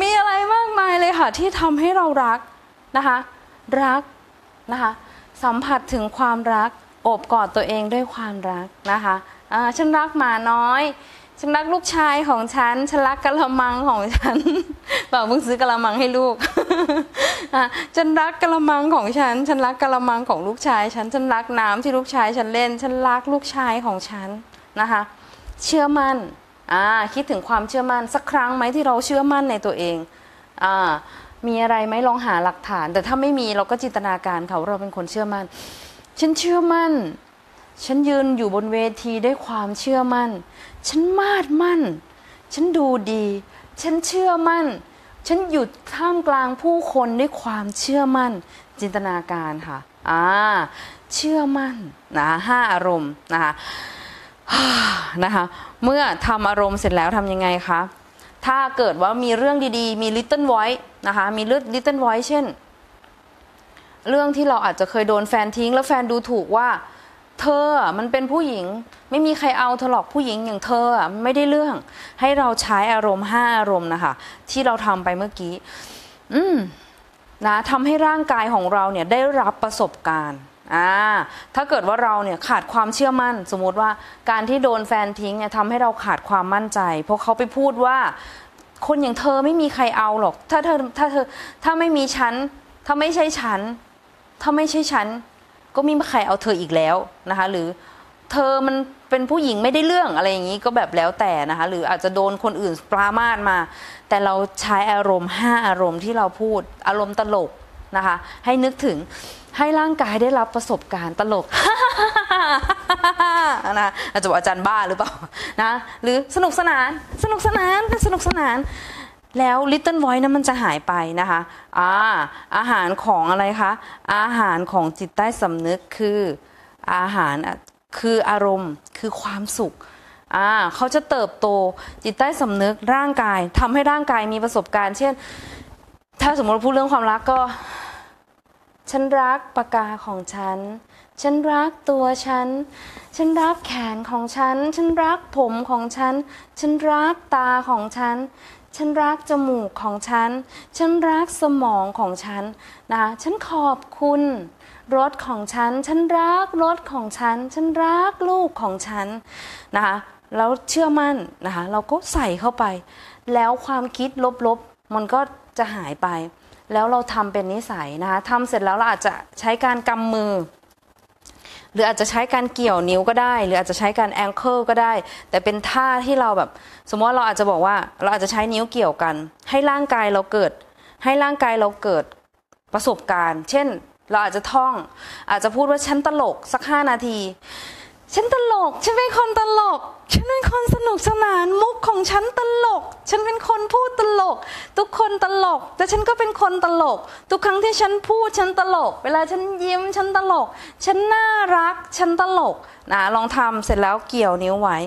มีอะไรมากมายเลยค่ะที่ทำให้เรารักนะคะรักนะคะสัมผัสถึงความรักโอบกอดตัวเองด้วยความรักนะคะฉันรักหมาน้อยฉันรักลูกชายของฉันรักกะละมังของฉันบอกเพิ่งซื้อกะละมังให้ลูกฉันรักกะละมังของฉันรักกะละมังของลูกชายฉันรักน้ำที่ลูกชายฉันเล่นฉันรักลูกชายของฉันนะคะเชื่อมั่นคิดถึงความเชื่อมั่นสักครั้งไหมที่เราเชื่อมั่นในตัวเองมีอะไรไหมลองหาหลักฐานแต่ถ้าไม่มีเราก็จินตนาการเขาเราเป็นคนเชื่อมั่นฉันเชื่อมั่นฉันยืนอยู่บนเวทีด้วยความเชื่อมั่นฉันมาดมั่นฉันดูดีฉันเชื่อมั่นฉันอยู่ท่ามกลางผู้คนด้วยความเชื่อมั่นจินตนาการค่ะเชื่อมั่นนะ5 อารมณ์นะคะเมื่อทำอารมณ์เสร็จแล้วทำยังไงคะถ้าเกิดว่ามีเรื่องดีๆมี little voice นะคะมี little voice เช่นเรื่องที่เราอาจจะเคยโดนแฟนทิ้งแล้วแฟนดูถูกว่าเธอมันเป็นผู้หญิงไม่มีใครเอาเธอหรอกผู้หญิงอย่างเธอไม่ได้เรื่องให้เราใช้อารมณ์5 อารมณ์นะคะที่เราทำไปเมื่อกี้นะทำให้ร่างกายของเราเนี่ยได้รับประสบการณ์ถ้าเกิดว่าเราเนี่ยขาดความเชื่อมั่นสมมติว่าการที่โดนแฟนทิ้งเนี่ยทำให้เราขาดความมั่นใจเพราะเขาไปพูดว่าคนอย่างเธอไม่มีใครเอาหรอกถ้าไม่มีฉันถ้าไม่ใช่ฉันก็ไม่มีใครเอาเธออีกแล้วนะคะหรือเธอมันเป็นผู้หญิงไม่ได้เรื่องอะไรอย่างนี้ก็แบบแล้วแต่นะคะหรืออาจจะโดนคนอื่นปรามาสมาแต่เราใช้อารมณ์5 อารมณ์ที่เราพูดอารมณ์ตลกนะคะให้นึกถึงให้ร่างกายได้รับประสบการณ์ตลกนะอาจจะบอกอาจารย์บ้าหรือเปล่านะหรือสนุกสนานแล้ว little voice นั้นมันจะหายไปนะคะอาหารของอะไรคะอาหารของจิตใต้สำนึกคืออาหารคืออารมณ์คือความสุขเขาจะเติบโตจิตใต้สำนึกร่างกายทำให้ร่างกายมีประสบการณ์เช่นถ้าสมมติพูดเรื่องความรักก็ฉันรักปากกาของฉันรักตัวฉันรักแขนของฉันรักผมของฉันรักตาของฉันรักจมูกของฉันรักสมองของฉันนะคะฉันขอบคุณรถของฉันรักรถของฉันรักลูกของฉันนะคะแล้วเชื่อมั่นนะคะเราก็ใส่เข้าไปแล้วความคิดลบๆมันก็จะหายไปแล้วเราทำเป็นนิสัยนะคะทำเสร็จแล้วเราอาจจะใช้การกำมือหรืออาจจะใช้การเกี่ยวนิ้วก็ได้หรืออาจจะใช้การแองเกิลก็ได้แต่เป็นท่าที่เราแบบสมมติว่าเราอาจจะบอกว่าเราอาจจะใช้นิ้วเกี่ยวกันให้ร่างกายเราเกิดประสบการณ์เช่นเราอาจจะท่องอาจจะพูดว่าฉันตลกสัก5 นาทีฉันตลกฉันเป็นคนตลกฉันเป็นคนสนุกสนานมุกของฉันตลกฉันเป็นคนพูดตลกทุกคนตลกแต่ฉันก็เป็นคนตลกทุกครั้งที่ฉันพูดฉันตลกเวลาฉันยิ้มฉันตลกฉันน่ารักฉันตลกลองทำเสร็จแล้วเกี่ยวนิ้วไว้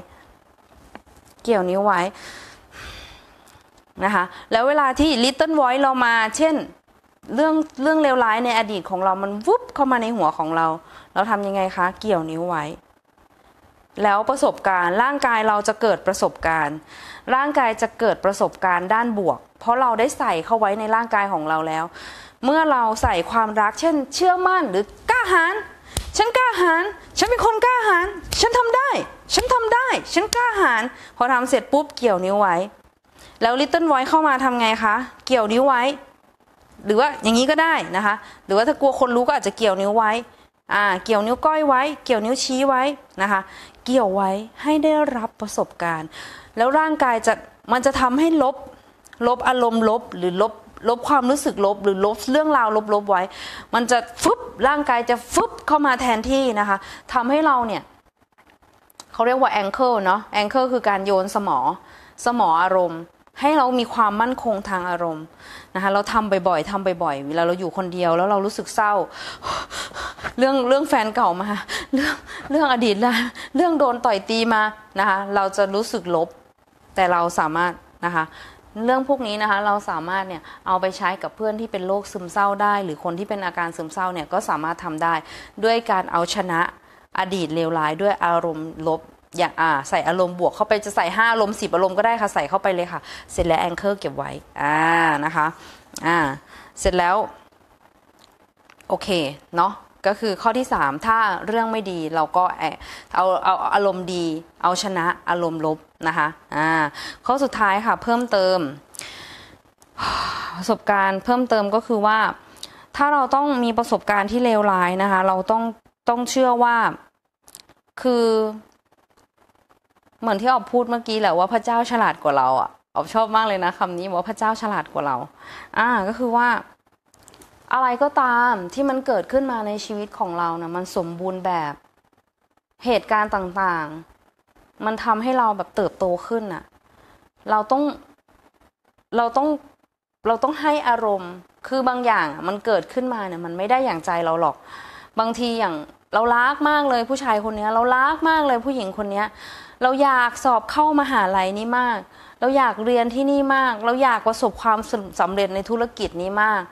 นะคะแล้วเวลาที่ little voice เรามาเช่นเรื่องเลวร้ายในอดีตของเรามันวุบเข้ามาในหัวของเราทำยังไงคะเกี่ยวนิ้วไว้แล้วประสบการณ์ร่างกายเราจะเกิดประสบการณ์ร่างกายจะเกิดประสบการณ์ด้านบวกเพราะเราได้ใส่เข้าไว้ในร่างกายของเราแล้วเมื่อเราใส่ความรักเช่นเชื่อมั่นหรือกล้าหาญฉันกล้าหาญฉันเป็นคนกล้าหาญฉันทำได้ฉันกล้าหาญพอทำเสร็จปุ๊บเกี่ยวนิ้วไว้แล้ว little voice เข้ามาทำไงคะเกี่ยวนิ้วไว้หรือว่าอย่างนี้ก็ได้นะคะหรือว่าถ้ากลัวคนรู้ก็อาจจะเกี่ยวนิ้วไว้เกี่ยวนิ้วก้อยไว้เกี่ยวนิ้วชี้ไว้นะคะเกี่ยวไว้ให้ได้รับประสบการณ์แล้วร่างกายมันจะทำให้ลบอารมณ์ลบหรือลบความรู้สึกลบหรือลบเรื่องราวลบไว้มันจะร่างกายจะเข้ามาแทนที่นะคะทำให้เราเนี่ยเขาเรียกว่าแองเกิลเนาะแองเกิลคือการโยนสมออารมณ์ให้เรามีความมั่นคงทางอารมณ์นะคะเราทำบ่อยเวลาเราอยู่คนเดียวแล้วเรารู้สึกเศร้าเรื่องแฟนเก่ามาเรื่องอดีตละเรื่องโดนต่อยตีมานะคะเราจะรู้สึกลบแต่เราสามารถนะคะเรื่องพวกนี้นะคะเราสามารถเนี่ยเอาไปใช้กับเพื่อนที่เป็นโรคซึมเศร้าได้หรือคนที่เป็นอาการซึมเศร้าเนี่ยก็สามารถทำได้ด้วยการเอาชนะอดีตเลวร้ายด้วยอารมณ์ลบอย่างใส่อารมณ์บวกเข้าไปจะใส่5อารมณ์10อารมณ์ก็ได้ค่ะใส่เข้าไปเลยค่ะเสร็จแล้วแองเกอร์เก็บไว้นะคะเสร็จแล้วโอเคเนาะก็คือข้อที่3ถ้าเรื่องไม่ดีเราก็เอาอารมณ์ดีเอาชนะอารมณ์ลบนะคะข้อสุดท้ายค่ะเพิ่มเติมประสบการณ์เพิ่มเติมก็คือว่าถ้าเราต้องมีประสบการณ์ที่เลวร้ายนะคะเราต้องเชื่อว่าคือเหมือนที่ออบพูดเมื่อกี้แหละว่าพระเจ้าฉลาดกว่าเราออบชอบมากเลยนะคำนี้ว่าพระเจ้าฉลาดกว่าเราก็คือว่าอะไรก็ตามที่มันเกิดขึ้นมาในชีวิตของเรานะมันสมบูรณ์แบบเหตุการณ์ต่างๆมันทำให้เราแบบเติบโตขึ้นน่ะเราต้องให้อารมณ์คือบางอย่างมันเกิดขึ้นมาเนี่ยมันไม่ได้อย่างใจเราหรอกบางทีอย่างเรารักมากเลยผู้ชายคนนี้เรารักมากเลยผู้หญิงคนนี้เราอยากสอบเข้ามหาลัยนี้มากเราอยากเรียนที่นี่มากเราอยากประสบความสำเร็จในธุรกิจนี้มาก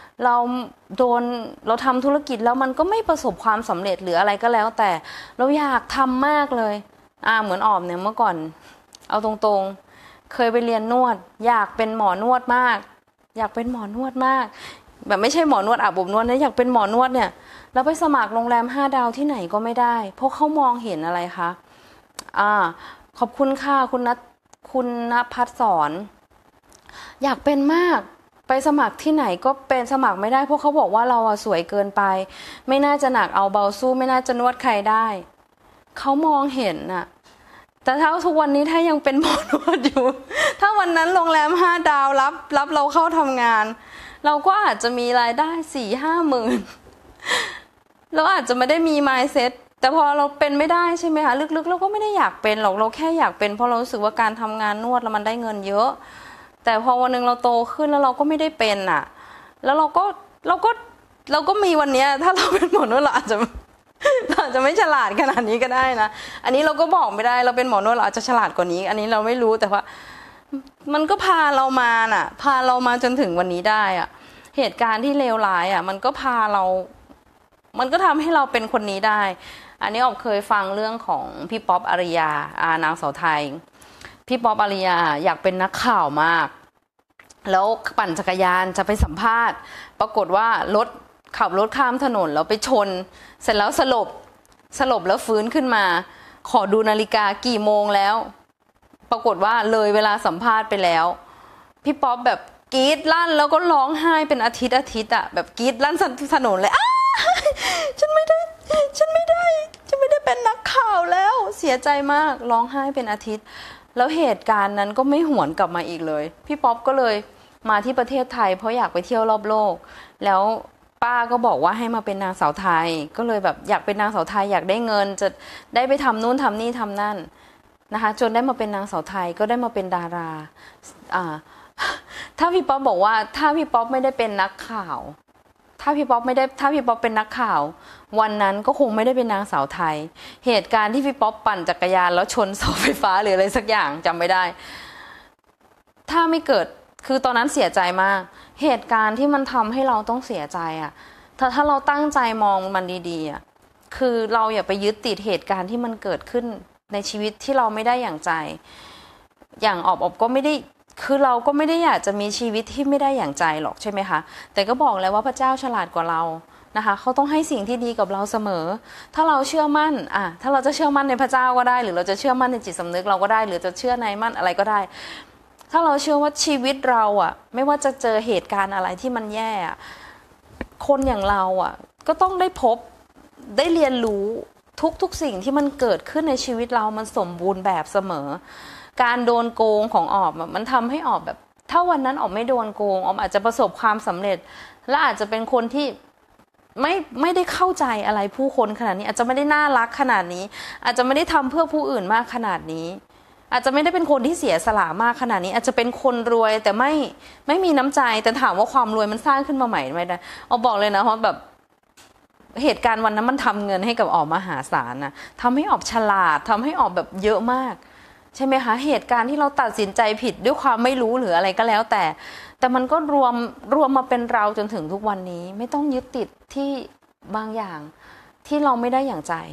เราทำธุรกิจแล้วมันก็ไม่ประสบความสำเร็จหรืออะไรก็แล้วแต่เราอยากทำมากเลยเหมือนออมเนี่ยเมื่อก่อนเอาตรงๆเคยไปเรียนนวดอยากเป็นหมอนวดมากอยากเป็นหมอนวดมากแบบไม่ใช่หมอนวดอาบอบนวดนะอยากเป็นหมอนวดเนี่ยแล้วไปสมัครโรงแรม5 ดาวที่ไหนก็ไม่ได้เพราะเขามองเห็นอะไรคะขอบคุณค่ะคุณณภัสสรอยากเป็นมากไปสมัครที่ไหนก็เป็นสมัครไม่ได้เพราะเขาบอกว่าเราสวยเกินไปไม่น่าจะหนักเอาเบาสู้ไม่น่าจะนวดใครได้เขามองเห็นน่ะแต่ถ้าทุกวันนี้ถ้ายังเป็นหมอนวดอยู่ถ้าวันนั้นโรงแรม5 ดาวรับเราเข้าทำงานเราก็อาจจะมีรายได้ 4-5 หมื่นเราอาจจะไม่ได้มี mindset แต่พอเราเป็นไม่ได้ใช่ไหมคะลึกๆเราก็ไม่ได้อยากเป็นหรอกเราแค่อยากเป็นเพราะเรารู้สึกว่าการทำงานนวดแล้วมันได้เงินเยอะแต่พอวันนึงเราโตขึ้นแล้วเราก็ไม่ได้เป็นแล้วเราก็มีวันนี้ถ้าเราเป็นหมอนวดเราอาจจะไม่ฉลาดขนาดนี้ก็ได้นะอันนี้เราก็บอกไม่ได้เราเป็นหมอนวดเราอาจจะฉลาดกว่านี้อันนี้เราไม่รู้แต่ว่ามันก็พาเรามาจนถึงวันนี้ได้เหตุการณ์ที่เลวร้ายมันก็มันก็ทำให้เราเป็นคนนี้ได้อันนี้ออกเคยฟังเรื่องของพี่ป๊อปอาริยานางสาวไทยพี่ป๊อปอาริยาอยากเป็นนักข่าวมากแล้วปั่นจักรยานจะไปสัมภาษณ์ปรากฏว่าขับรถข้ามถนนแล้วไปชนเสร็จแล้วสลบแล้วฟื้นขึ้นมาขอดูนาฬิกากี่โมงแล้วปรากฏว่าเลยเวลาสัมภาษณ์ไปแล้วพี่ป๊อปแบบกรี๊ดลั่นแล้วก็ร้องไห้เป็นอาทิตย์แบบกรี๊ดลั่นถนนเลยฉันไม่ได้เป็นนักข่าวแล้วเสียใจมากร้องไห้เป็นอาทิตย์แล้วเหตุการณ์นั้นก็ไม่หวนกลับมาอีกเลยพี่ป๊อปก็เลยมาที่ประเทศไทยเพราะอยากไปเที่ยวรอบโลกแล้วป้าก็บอกว่าให้มาเป็นนางสาวไทยก็เลยแบบอยากเป็นนางสาวไทยอยากได้เงินจะได้ไปทำนู่นทำนี่ทำนั่นนะคะจนได้มาเป็นนางสาวไทยก็ได้มาเป็นดาราถ้าพี่ป๊อปบอกว่าถ้าพี่ป๊อปไม่ได้เป็นนักข่าวถ้าพี่ป๊อปเป็นนักข่าววันนั้นก็คงไม่ได้เป็นนางสาวไทยเหตุการณ์ที่พี่ป๊อปปั่นจักรยานแล้วชนเสาไฟฟ้าหรืออะไรสักอย่างจำไม่ได้ถ้าไม่เกิดคือตอนนั้นเสียใจมากเหตุการณ์ที่มันทำให้เราต้องเสียใจถ้าเราตั้งใจมองมันดีๆคือเราอย่าไปยึดติดเหตุการณ์ที่มันเกิดขึ้นในชีวิตที่เราไม่ได้อย่างใจอย่างออบก็ไม่ได้คือเราก็ไม่ได้อยากจะมีชีวิตที่ไม่ได้อย่างใจหรอกใช่ไหมคะแต่ก็บอกแล้วว่าพระเจ้าฉลาดกว่าเรานะคะเขาต้องให้สิ่งที่ดีกับเราเสมอถ้าเราเชื่อมั่นถ้าเราจะเชื่อมั่นในพระเจ้าก็ได้หรือเราจะเชื่อมั่นในจิตสำนึกเราก็ได้หรือจะเชื่อในมั่นอะไรก็ได้ถ้าเราเชื่อว่าชีวิตเราไม่ว่าจะเจอเหตุการณ์อะไรที่มันแย่คนอย่างเราก็ต้องได้เรียนรู้ทุกสิ่งที่มันเกิดขึ้นในชีวิตเรามันสมบูรณ์แบบเสมอการโดนโกงของออบมันทำให้ออบแบบถ้าวันนั้นออบไม่โดนโกงออบอาจจะประสบความสำเร็จและอาจจะเป็นคนที่ไม่ได้เข้าใจอะไรผู้คนขนาดนี้อาจจะไม่ได้น่ารักขนาดนี้อาจจะไม่ได้ทำเพื่อผู้อื่นมากขนาดนี้อาจจะไม่ได้เป็นคนที่เสียสละมากขนาดนี้อาจจะเป็นคนรวยแต่ไม่มีน้ำใจแต่ถามว่าความรวยมันสร้างขึ้นมาใหม่ไหมนะออบบอกเลยนะเพราะแบบเหตุการณ์วันนั้นมันทำเงินให้กับออบมหาศาลนะทำให้ออบฉลาดทำให้ออบแบบเยอะมากใช่ไหมคะเหตุการณ์ที่เราตัดสินใจผิดด้วยความไม่รู้หรืออะไรก็แล้วแต่มันก็รวมมาเป็นเราจนถึงทุกวันนี้ไม่ต้องยึดติดที่บางอย่างที่เราไม่ได้อย่างใจ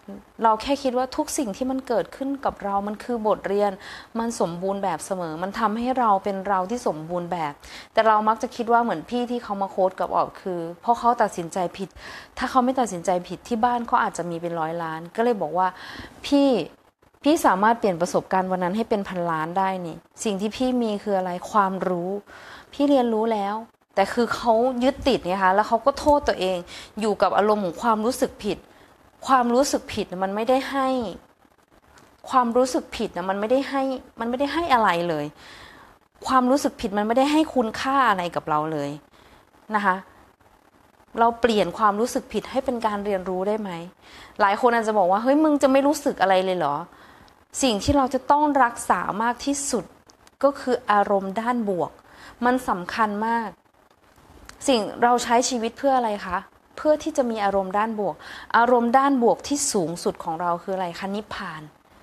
เราแค่คิดว่าทุกสิ่งที่มันเกิดขึ้นกับเรามันคือบทเรียนมันสมบูรณ์แบบเสมอมันทำให้เราเป็นเราที่สมบูรณ์แบบแต่เรามักจะคิดว่าเหมือนพี่ที่เขามาโค้ดกับออกคือเพราะเขาตัดสินใจผิดถ้าเขาไม่ตัดสินใจผิดที่บ้านเขาอาจจะมีเป็น100 ล้านก็เลยบอกว่าพี่สามารถเปลี่ยนประสบการณ์วันนั้นให้เป็น1,000 ล้านได้นี่สิ่งที่พี่มีคืออะไรความรู้พี่เรียนรู้แล้วแต่คือเขายึดติดเนี่ยค่ะแล้วเขาก็โทษตัวเองอยู่กับอารมณ์ของความรู้สึกผิดความรู้สึกผิดมันไม่ได้ให้ความรู้สึกผิดนะมันไม่ได้ให้อะไรเลยความรู้สึกผิดมันไม่ได้ให้คุณค่าอะไรกับเราเลยนะคะเราเปลี่ยนความรู้สึกผิดให้เป็นการเรียนรู้ได้ไหมหลายคนอาจจะบอกว่าเฮ้ยมึงจะไม่รู้สึกอะไรเลยเหรอสิ่งที่เราจะต้องรักษามากที่สุดก็คืออารมณ์ด้านบวกมันสำคัญมากสิ่งเราใช้ชีวิตเพื่ออะไรคะเพื่อที่จะมีอารมณ์ด้านบวกอารมณ์ด้านบวกที่สูงสุดของเราคืออะไรคะนิพพาน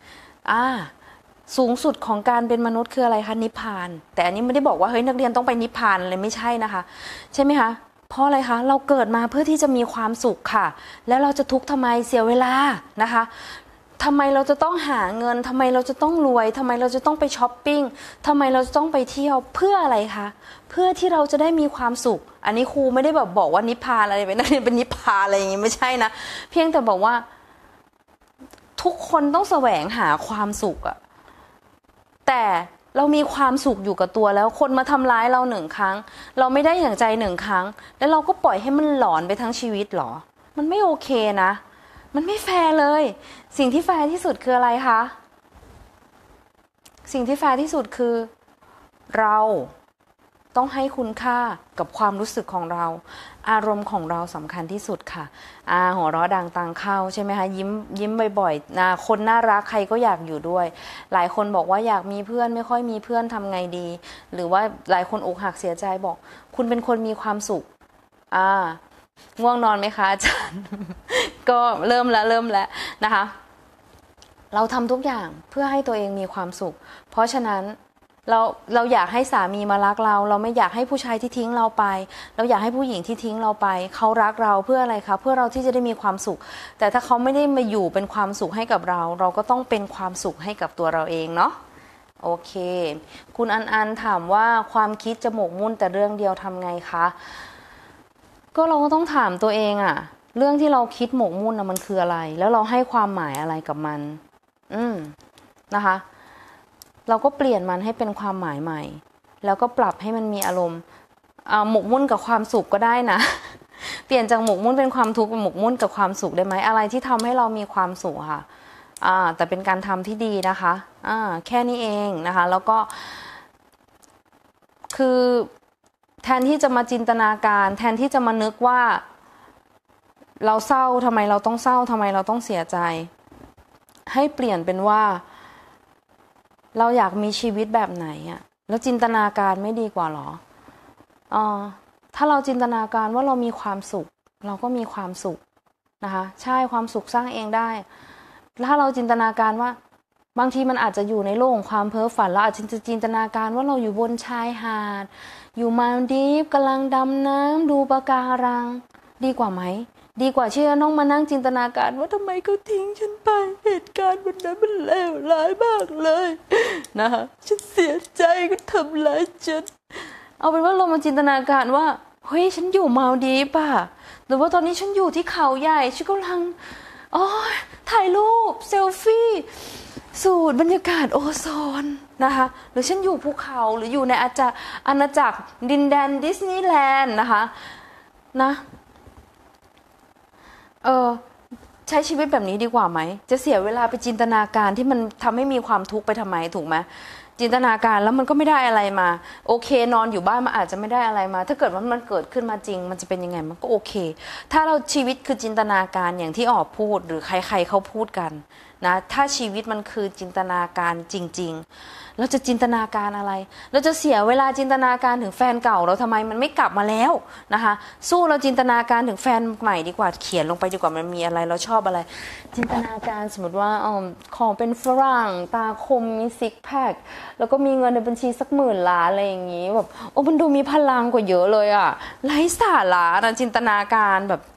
สูงสุดของการเป็นมนุษย์คืออะไรคะนิพพานแต่อันนี้ไม่ได้บอกว่าเฮ้ยนักเรียนต้องไปนิพพานเลยไม่ใช่นะคะใช่ไหมคะเพราะอะไรคะเราเกิดมาเพื่อที่จะมีความสุขค่ะแล้วเราจะทุกข์ทำไมเสียเวลานะคะทำไมเราจะต้องหาเงินทำไมเราจะต้องรวยทำไมเราจะต้องไปช้อปปิ้งทำไมเราจะต้องไปเที่ยวเพื่ออะไรคะเพื่อที่เราจะได้มีความสุขอันนี้ครูไม่ได้แบบบอกว่านิพพานอะไรเป็นนักเรียนเป็นนิพพานอะไรอย่างงี้ไม่ใช่นะเพียงแต่บอกว่าทุกคนต้องแสวงหาความสุขอะแต่เรามีความสุขอยู่กับตัวแล้วคนมาทำร้ายเรา1 ครั้งเราไม่ได้อย่างใจ1 ครั้งแล้วเราก็ปล่อยให้มันหลอนไปทั้งชีวิตหรอมันไม่โอเคนะมันไม่แฟร์เลยสิ่งที่แฟร์ที่สุดคืออะไรคะสิ่งที่แฟร์ที่สุดคือเราต้องให้คุณค่ากับความรู้สึกของเราอารมณ์ของเราสำคัญที่สุดค่ะหัวเราะดังตังเข้าใช่ไหมคะยิ้มบ่อยๆคนน่ารักใครก็อยากอยู่ด้วยหลายคนบอกว่าอยากมีเพื่อนไม่ค่อยมีเพื่อนทำไงดีหรือว่าหลายคนอกหักเสียใจบอกคุณเป็นคนมีความสุขง่วงนอนไหมคะอาจารย์ ก็เริ่มแล้วนะคะเราทำทุกอย่างเพื่อให้ตัวเองมีความสุขเพราะฉะนั้นเราอยากให้สามีมารักเราไม่อยากให้ผู้ชายที่ทิ้งเราไปเราอยากให้ผู้หญิงที่ทิ้งเราไปเขารักเราเพื่ออะไรคะเพื่อเราที่จะได้มีความสุขแต่ถ้าเขาไม่ได้มาอยู่เป็นความสุขให้กับเราก็ต้องเป็นความสุขให้กับตัวเราเองเนาะโอเคคุณอันถามว่าความคิดจะหมกมุ่นแต่เรื่องเดียวทำไงคะก็เราก็ต้องถามตัวเองอะเรื่องที่เราคิดหมกมุ่นมันคืออะไรแล้วเราให้ความหมายอะไรกับมันนะคะเราก็เปลี่ยนมันให้เป็นความหมายใหม่แล้วก็ปรับให้มันมีอารมณ์หมกมุ่นกับความสุขก็ได้นะเปลี่ยนจากหมกมุ่นเป็นความทุกข์เป็นหมกมุ่นกับความสุขได้ไหมอะไรที่ทำให้เรามีความสุขค่ะแต่เป็นการทำที่ดีนะคะแค่นี้เองนะคะแล้วก็คือแทนที่จะมาจินตนาการแทนที่จะมานึกว่าเราเศร้าทำไมเราต้องเศร้าทำไมเราต้องเสียใจให้เปลี่ยนเป็นว่าเราอยากมีชีวิตแบบไหนอะแล้วจินตนาการไม่ดีกว่าหรอถ้าเราจินตนาการว่าเรามีความสุขเราก็มีความสุขนะคะใช่ความสุขสร้างเองได้ถ้าเราจินตนาการว่าบางทีมันอาจจะอยู่ในโลกของความเพ้อฝันเราอาจจะจินตนาการว่าเราอยู่บนชายหาดอยู่มาลดีฟกำลังดำน้ำดูปะการังดีกว่าไหมดีกว่าที่จะต้องมานั่งจินตนาการว่าทำไมเขาทิ้งฉันไปเหตุการณ์วันนั้นมันเลวร้ายมากเลยนะคะฉันเสียใจก็ทำร้ายฉันเอาเป็นว่าเรามาจินตนาการว่าเฮ้ยฉันอยู่มาลดีฟป่ะหรือว่าตอนนี้ฉันอยู่ที่เขาใหญ่ฉันกำลังถ่ายรูปเซลฟี่สูดบรรยากาศโอโซนนะคะหรือฉันอยู่ภูเขาหรืออยู่ในอาณาจักรดินแดนดิสนีย์แลนด์นะคะนะใช้ชีวิตแบบนี้ดีกว่าไหมจะเสียเวลาไปจินตนาการที่มันทำให้มีความทุกข์ไปทำไมถูกไหมจินตนาการแล้วมันก็ไม่ได้อะไรมาโอเคนอนอยู่บ้านมันอาจจะไม่ได้อะไรมาถ้าเกิดว่ามันเกิดขึ้นมาจริงมันจะเป็นยังไงมันก็โอเคถ้าเราชีวิตคือจินตนาการอย่างที่ออกพูดหรือใครๆเขาพูดกันนะถ้าชีวิตมันคือจินตนาการจริงๆเราจะจินตนาการอะไรเราจะเสียเวลาจินตนาการถึงแฟนเก่าเราทำไมมันไม่กลับมาแล้วนะคะสู้เราจินตนาการถึงแฟนใหม่ดีกว่าเขียนลงไปดีกว่ามันมีอะไรเราชอบอะไรจินตนาการสมมติว่าของเป็นฝรั่งตาคมมีซิกแพคแล้วก็มีเงินในบัญชีสัก10,000,000,000อะไรอย่างงี้แบบมันดูมีพลังกว่าเยอะเลยอะไร้สาระนะจินตนาการแบบ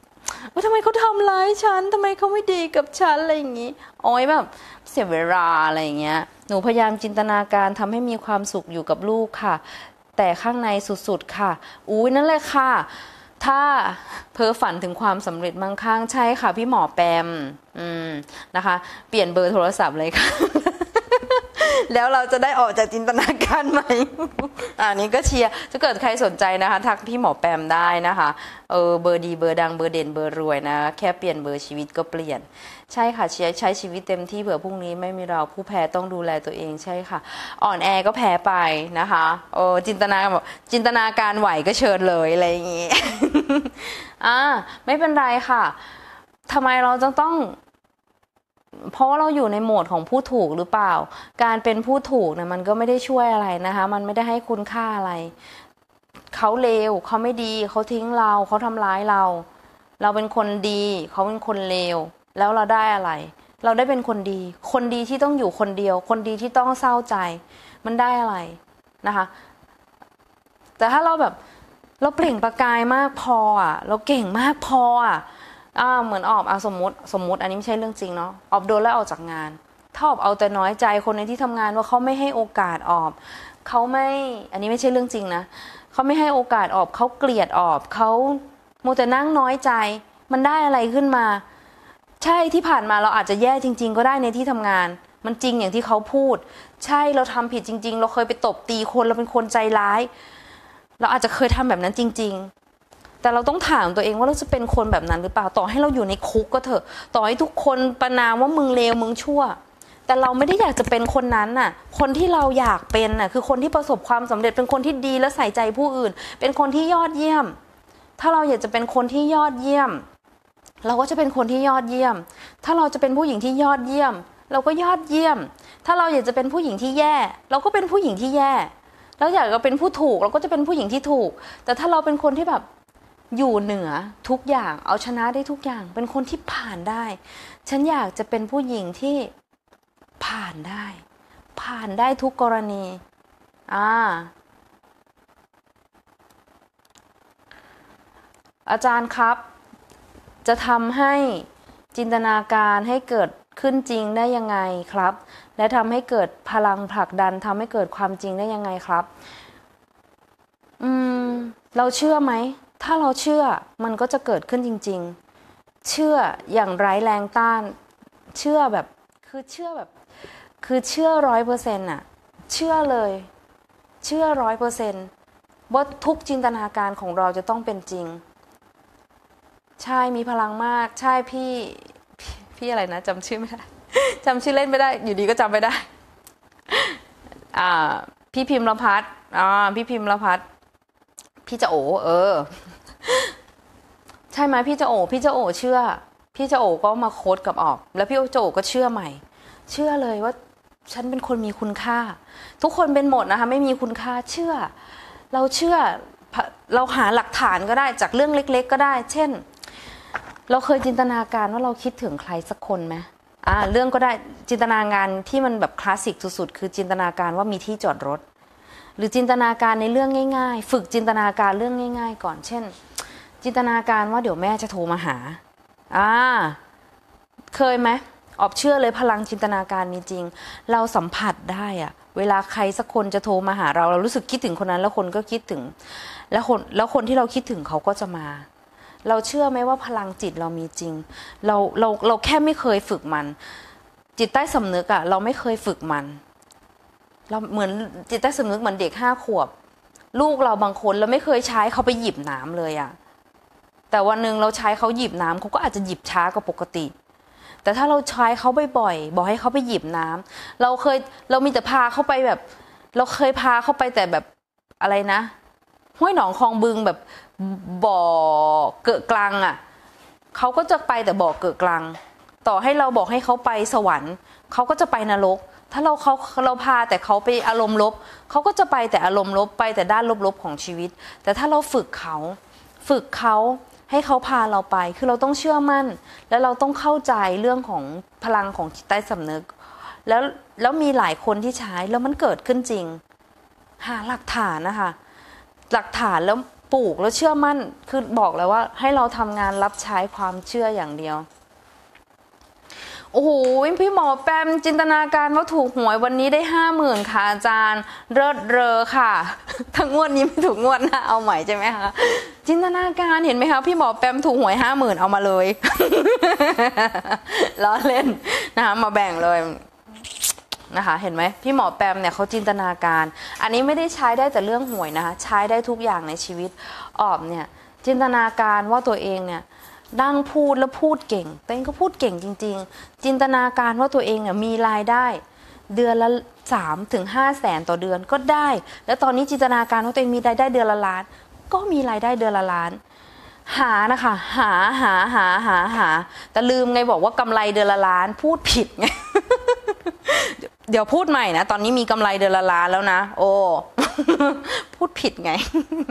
ว่าทำไมเขาทำร้ายฉันทำไมเขาไม่ดีกับฉันอะไรอย่างนี้โอ้ยแบบเสียเวลาอะไรอย่างเงี้ยหนูพยายามจินตนาการทำให้มีความสุขอยู่กับลูกค่ะแต่ข้างในสุดๆค่ะอุ้ยนั่นแหละค่ะถ้าเพ้อฝันถึงความสำเร็จมั่งคั่งใช่ค่ะพี่หมอแปมนะคะเปลี่ยนเบอร์โทรศัพท์เลยค่ะ แล้วเราจะได้ออกจากจินตนาการใหม่ อันนี้ก็เชียร์ถ้าเกิดใครสนใจนะคะทักพี่หมอแปมได้นะคะเบอร์ดีเบอร์ดังเบอร์เด่นเบอร์รวยนะแค่เปลี่ยนเบอร์ชีวิตก็เปลี่ยนใช่ค่ะเชียร์ใช้ชีวิตเต็มที่เผื่อพรุ่งนี้ไม่มีเราผู้แพ้ต้องดูแลตัวเองใช่ค่ะอ่อนแอก็แพ้ไปนะคะจินตนาการไหวก็เชิญเลยอะไรอย่างงี้ ไม่เป็นไรค่ะทำไมเราต้องเพราะว่าเราอยู่ในโหมดของผู้ถูกหรือเปล่าการเป็นผู้ถูกเนี่ยมันก็ไม่ได้ช่วยอะไรนะคะมันไม่ได้ให้คุณค่าอะไรเขาเลวเขาไม่ดีเขาทิ้งเราเขาทำร้ายเราเราเป็นคนดีเขาเป็นคนเลวแล้วเราได้อะไรเราได้เป็นคนดีคนดีที่ต้องอยู่คนเดียวคนดีที่ต้องเศร้าใจมันได้อะไรนะคะแต่ถ้าเราแบบเราเปล่งประกายมากพอเราเก่งมากพอเหมือนออบสมมติอันนี้ไม่ใช่เรื่องจริงเนาะออบโดนแล้วออกจากงานถ้าออบเอาแต่น้อยใจคนในที่ทำงานว่าเขาไม่ให้โอกาสออบเขาไม่อันนี้ไม่ใช่เรื่องจริงนะเขาไม่ให้โอกาสออบเขาเกลียดออบเขามัวแต่นั่งน้อยใจมันได้อะไรขึ้นมาใช่ที่ผ่านมาเราอาจจะแย่จริงๆก็ได้ในที่ทำงานมันจริงอย่างที่เขาพูดใช่เราทำผิดจริงๆเราเคยไปตบตีคนเราเป็นคนใจร้ายเราอาจจะเคยทำแบบนั้นจริงๆแต่เราต้องถามตัวเองว่าเราจะเป็นคนแบบนั้นหรือเปล่าต่อให้เราอยู่ในคุกก็เถอะต่อให้ทุกคนประณามว่ามึงเลวมึงชั่วแต่เราไม่ได้อยากจะเป็นคนนั้นน่ะคนที่เราอยากเป็นน่ะคือคนที่ประสบความสำเร็จเป็นคนที่ดีและใส่ใจผู้อื่นเป็นคนที่ยอดเยี่ยมถ้าเราอยากจะเป็นคนที่ยอดเยี่ยมเราก็จะเป็นคนที่ยอดเยี่ยมถ้าเราจะเป็นผู้หญิงที่ยอดเยี่ยมเราก็ยอดเยี่ยมถ้าเราอยากจะเป็นผู้หญิงที่แย่เราก็เป็นผู้หญิงที่แย่แล้วอยากจะเป็นผู้ถูกเราก็จะเป็นผู้หญิงที่ถูกแต่ถ้าเราเป็นคนที่แบบอยู่เหนือทุกอย่างเอาชนะได้ทุกอย่างเป็นคนที่ผ่านได้ฉันอยากจะเป็นผู้หญิงที่ผ่านได้ทุกกรณีอาจารย์ครับจะทำให้จินตนาการให้เกิดขึ้นจริงได้ยังไงครับและทำให้เกิดพลังผลักดันทำให้เกิดความจริงได้ยังไงครับเราเชื่อไหมถ้าเราเชื่อมันก็จะเกิดขึ้นจริงๆเชื่ออย่างไร้แรงต้านเชื่อแบบคือเชื่อ100%เชื่อเลยเชื่อ100%ว่าทุกจินตนาการของเราจะต้องเป็นจริงใช่มีพลังมากใช่พี่อะไรนะจำชื่อไม่ได้จำชื่อเล่นไม่ได้อยู่ดีก็จำไม่ได้พี่พิมพ์ละพัฒน์พี่พิมพ์ละพัฒน์พี่จะโอใช่ไหมพี่จะโอเชื่อพี่จะโอก็มาโค้ดกับออกแล้วพี่จะโอก็เชื่อใหม่เชื่อเลยว่าฉันเป็นคนมีคุณค่าทุกคนเป็นหมดนะคะไม่มีคุณค่าเชื่อเราเชื่อเราหาหลักฐานก็ได้จากเรื่องเล็กๆก็ได้เช่นเราเคยจินตนาการว่าเราคิดถึงใครสักคนไหมเรื่องก็ได้จินตนาการที่มันแบบคลาสสิกสุดๆคือจินตนาการว่ามีที่จอดรถหรือจินตนาการในเรื่องง่ายๆฝึกจินตนาการเรื่องง่ายๆก่อนเช่นจินตนาการว่าเดี๋ยวแม่จะโทรมาหาเคยไหมออบเชื่อเลยพลังจินตนาการมีจริงเราสัมผัสได้เวลาใครสักคนจะโทรมาหาเรารู้สึกคิดถึงคนนั้นแล้วคนก็คิดถึงแล้วคนที่เราคิดถึงเขาก็จะมาเราเชื่อไหมว่าพลังจิตเรามีจริงเราแค่ไม่เคยฝึกมันจิตใต้สำนึกเราไม่เคยฝึกมันเราเหมือนจิตใต้สำนึกเหมือนเด็ก5 ขวบลูกเราบางคนเราไม่เคยใช้เขาไปหยิบน้ำเลยแต่วันหนึ่งเราใช้เขาหยิบน้ำเขาก็อาจจะหยิบช้ากว่าปกติแต่ถ้าเราใช้เขาบ่อยๆบอกให้เขาไปหยิบน้ำเรามีแต่พาเขาไปแบบเราเคยพาเขาไปแต่แบบอะไรนะห้วยหนองคลองบึงแบบบ่อเกอะกลางเขาก็จะไปแต่บ่อเกอะกลางต่อให้เราบอกให้เขาไปสวรรค์เขาก็จะไปนรกถ้าเราพาแต่เขาไปอารมณ์ลบเขาก็จะไปแต่อารมณ์ลบไปแต่ด้านลบๆของชีวิตแต่ถ้าเราฝึกเขาให้เขาพาเราไปคือเราต้องเชื่อมั่นแล้วเราต้องเข้าใจเรื่องของพลังของจิตใต้สำนึกแล้วมีหลายคนที่ใช้แล้วมันเกิดขึ้นจริงหาหลักฐานนะคะหลักฐานแล้วปลูกแล้วเชื่อมั่นคือบอกแล้วว่าให้เราทำงานรับใช้ความเชื่ออย่างเดียวโอ้โหพี่หมอแปมจินตนาการว่าถูกหวยวันนี้ได้50,000ค่ะอาจารย์เลิศเรอค่ะทั้งงวดนี้ไม่ถูกงวดหน้าเอาใหม่ใช่ไหมคะจินตนาการเห็นไหมคะพี่หมอแปมถูกหวย50,000เอามาเลย ล้อเล่นนะคะมาแบ่งเลยนะคะเห็นไหมพี่หมอแปมเนี่ยเขาจินตนาการอันนี้ไม่ได้ใช้ได้แต่เรื่องหวยนะคะใช้ได้ทุกอย่างในชีวิตออบเนี่ยจินตนาการว่าตัวเองเนี่ยดังพูดแล้วพูดเก่งตัวเองก็พูดเก่งจริงๆจินตนาการว่าตัวเองเนี่ยมีรายได้เดือนละ3-5 แสนต่อเดือนก็ได้แล้วตอนนี้จินตนาการว่าตัวเองมีรายได้เดือนละล้านก็มีรายได้เดือนละล้านหานะคะหาแต่ลืมไงบอกว่ากำไรเดือนละล้านพูดผิดไง เดี๋ยวพูดใหม่นะตอนนี้มีกำไรเดือนละล้านแล้วนะโอ้ พูดผิดไง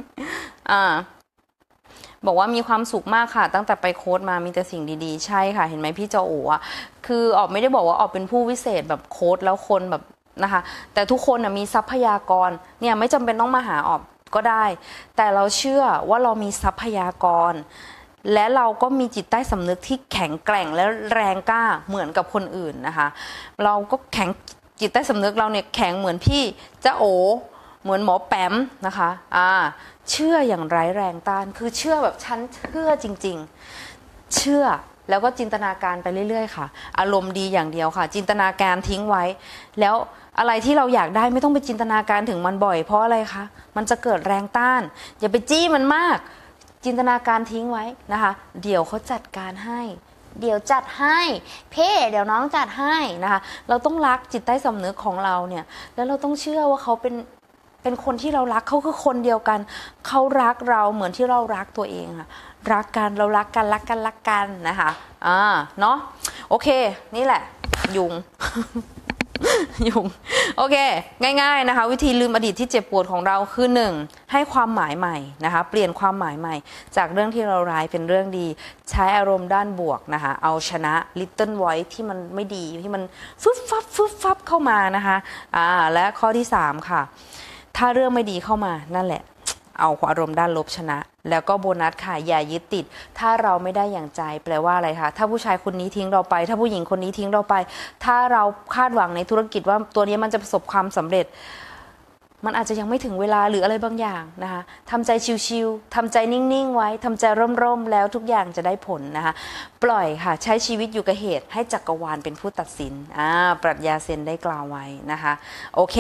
บอกว่ามีความสุขมากค่ะตั้งแต่ไปโค้ชมามีแต่สิ่งดีๆใช่ค่ะเห็นไหมพี่เจ้าโอ๋อะคือออกไม่ได้บอกว่าออกเป็นผู้วิเศษแบบโค้ชแล้วคนแบบนะคะแต่ทุกคนมีทรัพยากรเนี่ยไม่จำเป็นต้องมาหาออกก็ได้แต่เราเชื่อว่าเรามีทรัพยากรและเราก็มีจิตใต้สำนึกที่แข็งแกร่งและแรงกล้าเหมือนกับคนอื่นนะคะเราก็แข็งจิตใต้สำนึกเราเนี่ยแข็งเหมือนพี่เจ้าโอ๋เหมือนหมอแปมนะคะเชื่ออย่างไร้แรงต้านคือเชื่อแบบฉันเชื่อจริงๆเชื่อแล้วก็จินตนาการไปเรื่อยๆค่ะอารมณ์ดีอย่างเดียวค่ะจินตนาการทิ้งไว้แล้วอะไรที่เราอยากได้ไม่ต้องไปจินตนาการถึงมันบ่อยเพราะอะไรคะมันจะเกิดแรงต้านอย่าไปจี้มันมากจินตนาการทิ้งไว้นะคะเดี๋ยวเขาจัดการให้เดี๋ยวจัดให้เพ่เดี๋ยวน้องจัดให้นะคะเราต้องรักจิตใต้สำนึกของเราเนี่ยแล้วเราต้องเชื่อว่าเขาเป็นคนที่เรารักเขาคือคนเดียวกันเขารักเราเหมือนที่เรารักตัวเองอะรักกันเรารักกันนะคะเนาะโอเคนี่แหละยุง ยุงโอเคง่ายๆนะคะวิธีลืมอดีตที่เจ็บปวดของเราคือ1ให้ความหมายใหม่นะคะเปลี่ยนความหมายใหม่จากเรื่องที่เราร้ายเป็นเรื่องดีใช้อารมณ์ด้านบวกนะคะเอาชนะ Little Voice ที่มันไม่ดีที่มันฟึบฟับเข้ามานะคะและข้อที่3ค่ะถ้าเรื่องไม่ดีเข้ามานั่นแหละเอาอารมณ์ด้านลบชนะแล้วก็โบนัสค่ะอย่ายึดติดถ้าเราไม่ได้อย่างใจแปลว่าอะไรคะถ้าผู้ชายคนนี้ทิ้งเราไปถ้าผู้หญิงคนนี้ทิ้งเราไปถ้าเราคาดหวังในธุรกิจว่าตัวนี้มันจะประสบความสำเร็จมันอาจจะยังไม่ถึงเวลาหรืออะไรบางอย่างนะคะทำใจชิวๆทำใจนิ่งๆไว้ทำใจร่มๆแล้วทุกอย่างจะได้ผลนะคะปล่อยค่ะใช้ชีวิตอยู่กับเหตุให้จักรวาลเป็นผู้ตัดสินปรัชญาเซนได้กล่าวไว้นะคะโอเค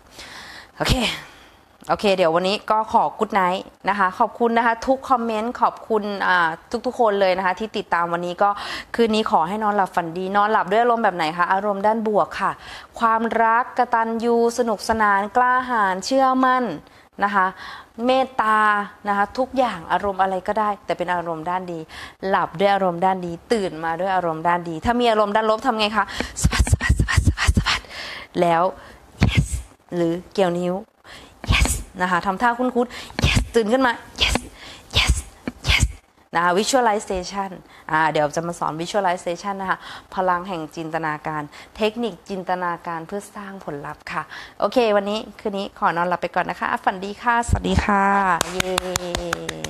เดี๋ยววันนี้ก็ขอกุ๊ดไนท์นะคะขอบคุณนะคะทุกคอมเมนต์ขอบคุณทุกคนเลยนะคะที่ติดตามวันนี้ก็คืนนี้ขอให้นอนหลับฝันดีนอนหลับด้วยอารมณ์แบบไหนคะอารมณ์ด้านบวกค่ะความรักกตัญญูสนุกสนานกล้าหาญเชื่อมั่นนะคะเมตตานะคะทุกอย่างอารมณ์อะไรก็ได้แต่เป็นอารมณ์ด้านดีหลับด้วยอารมณ์ด้านดีตื่นมาด้วยอารมณ์ด้านดีถ้ามีอารมณ์ด้านลบทำไงคะสะบัดแล้ว yes หรือเกี่ยวนิ้วyes นะคะทำท่าคุ้นๆ yes ตื่นขึ้นมา yes นะคะ visualization เดี๋ยวจะมาสอน visualization นะคะพลังแห่งจินตนาการเทคนิคจินตนาการเพื่อสร้างผลลัพธ์ค่ะโอเควันนี้คืนนี้ขอนอนหลับไปก่อนนะคะฝันดีค่ะสวัสดีค่ะเย้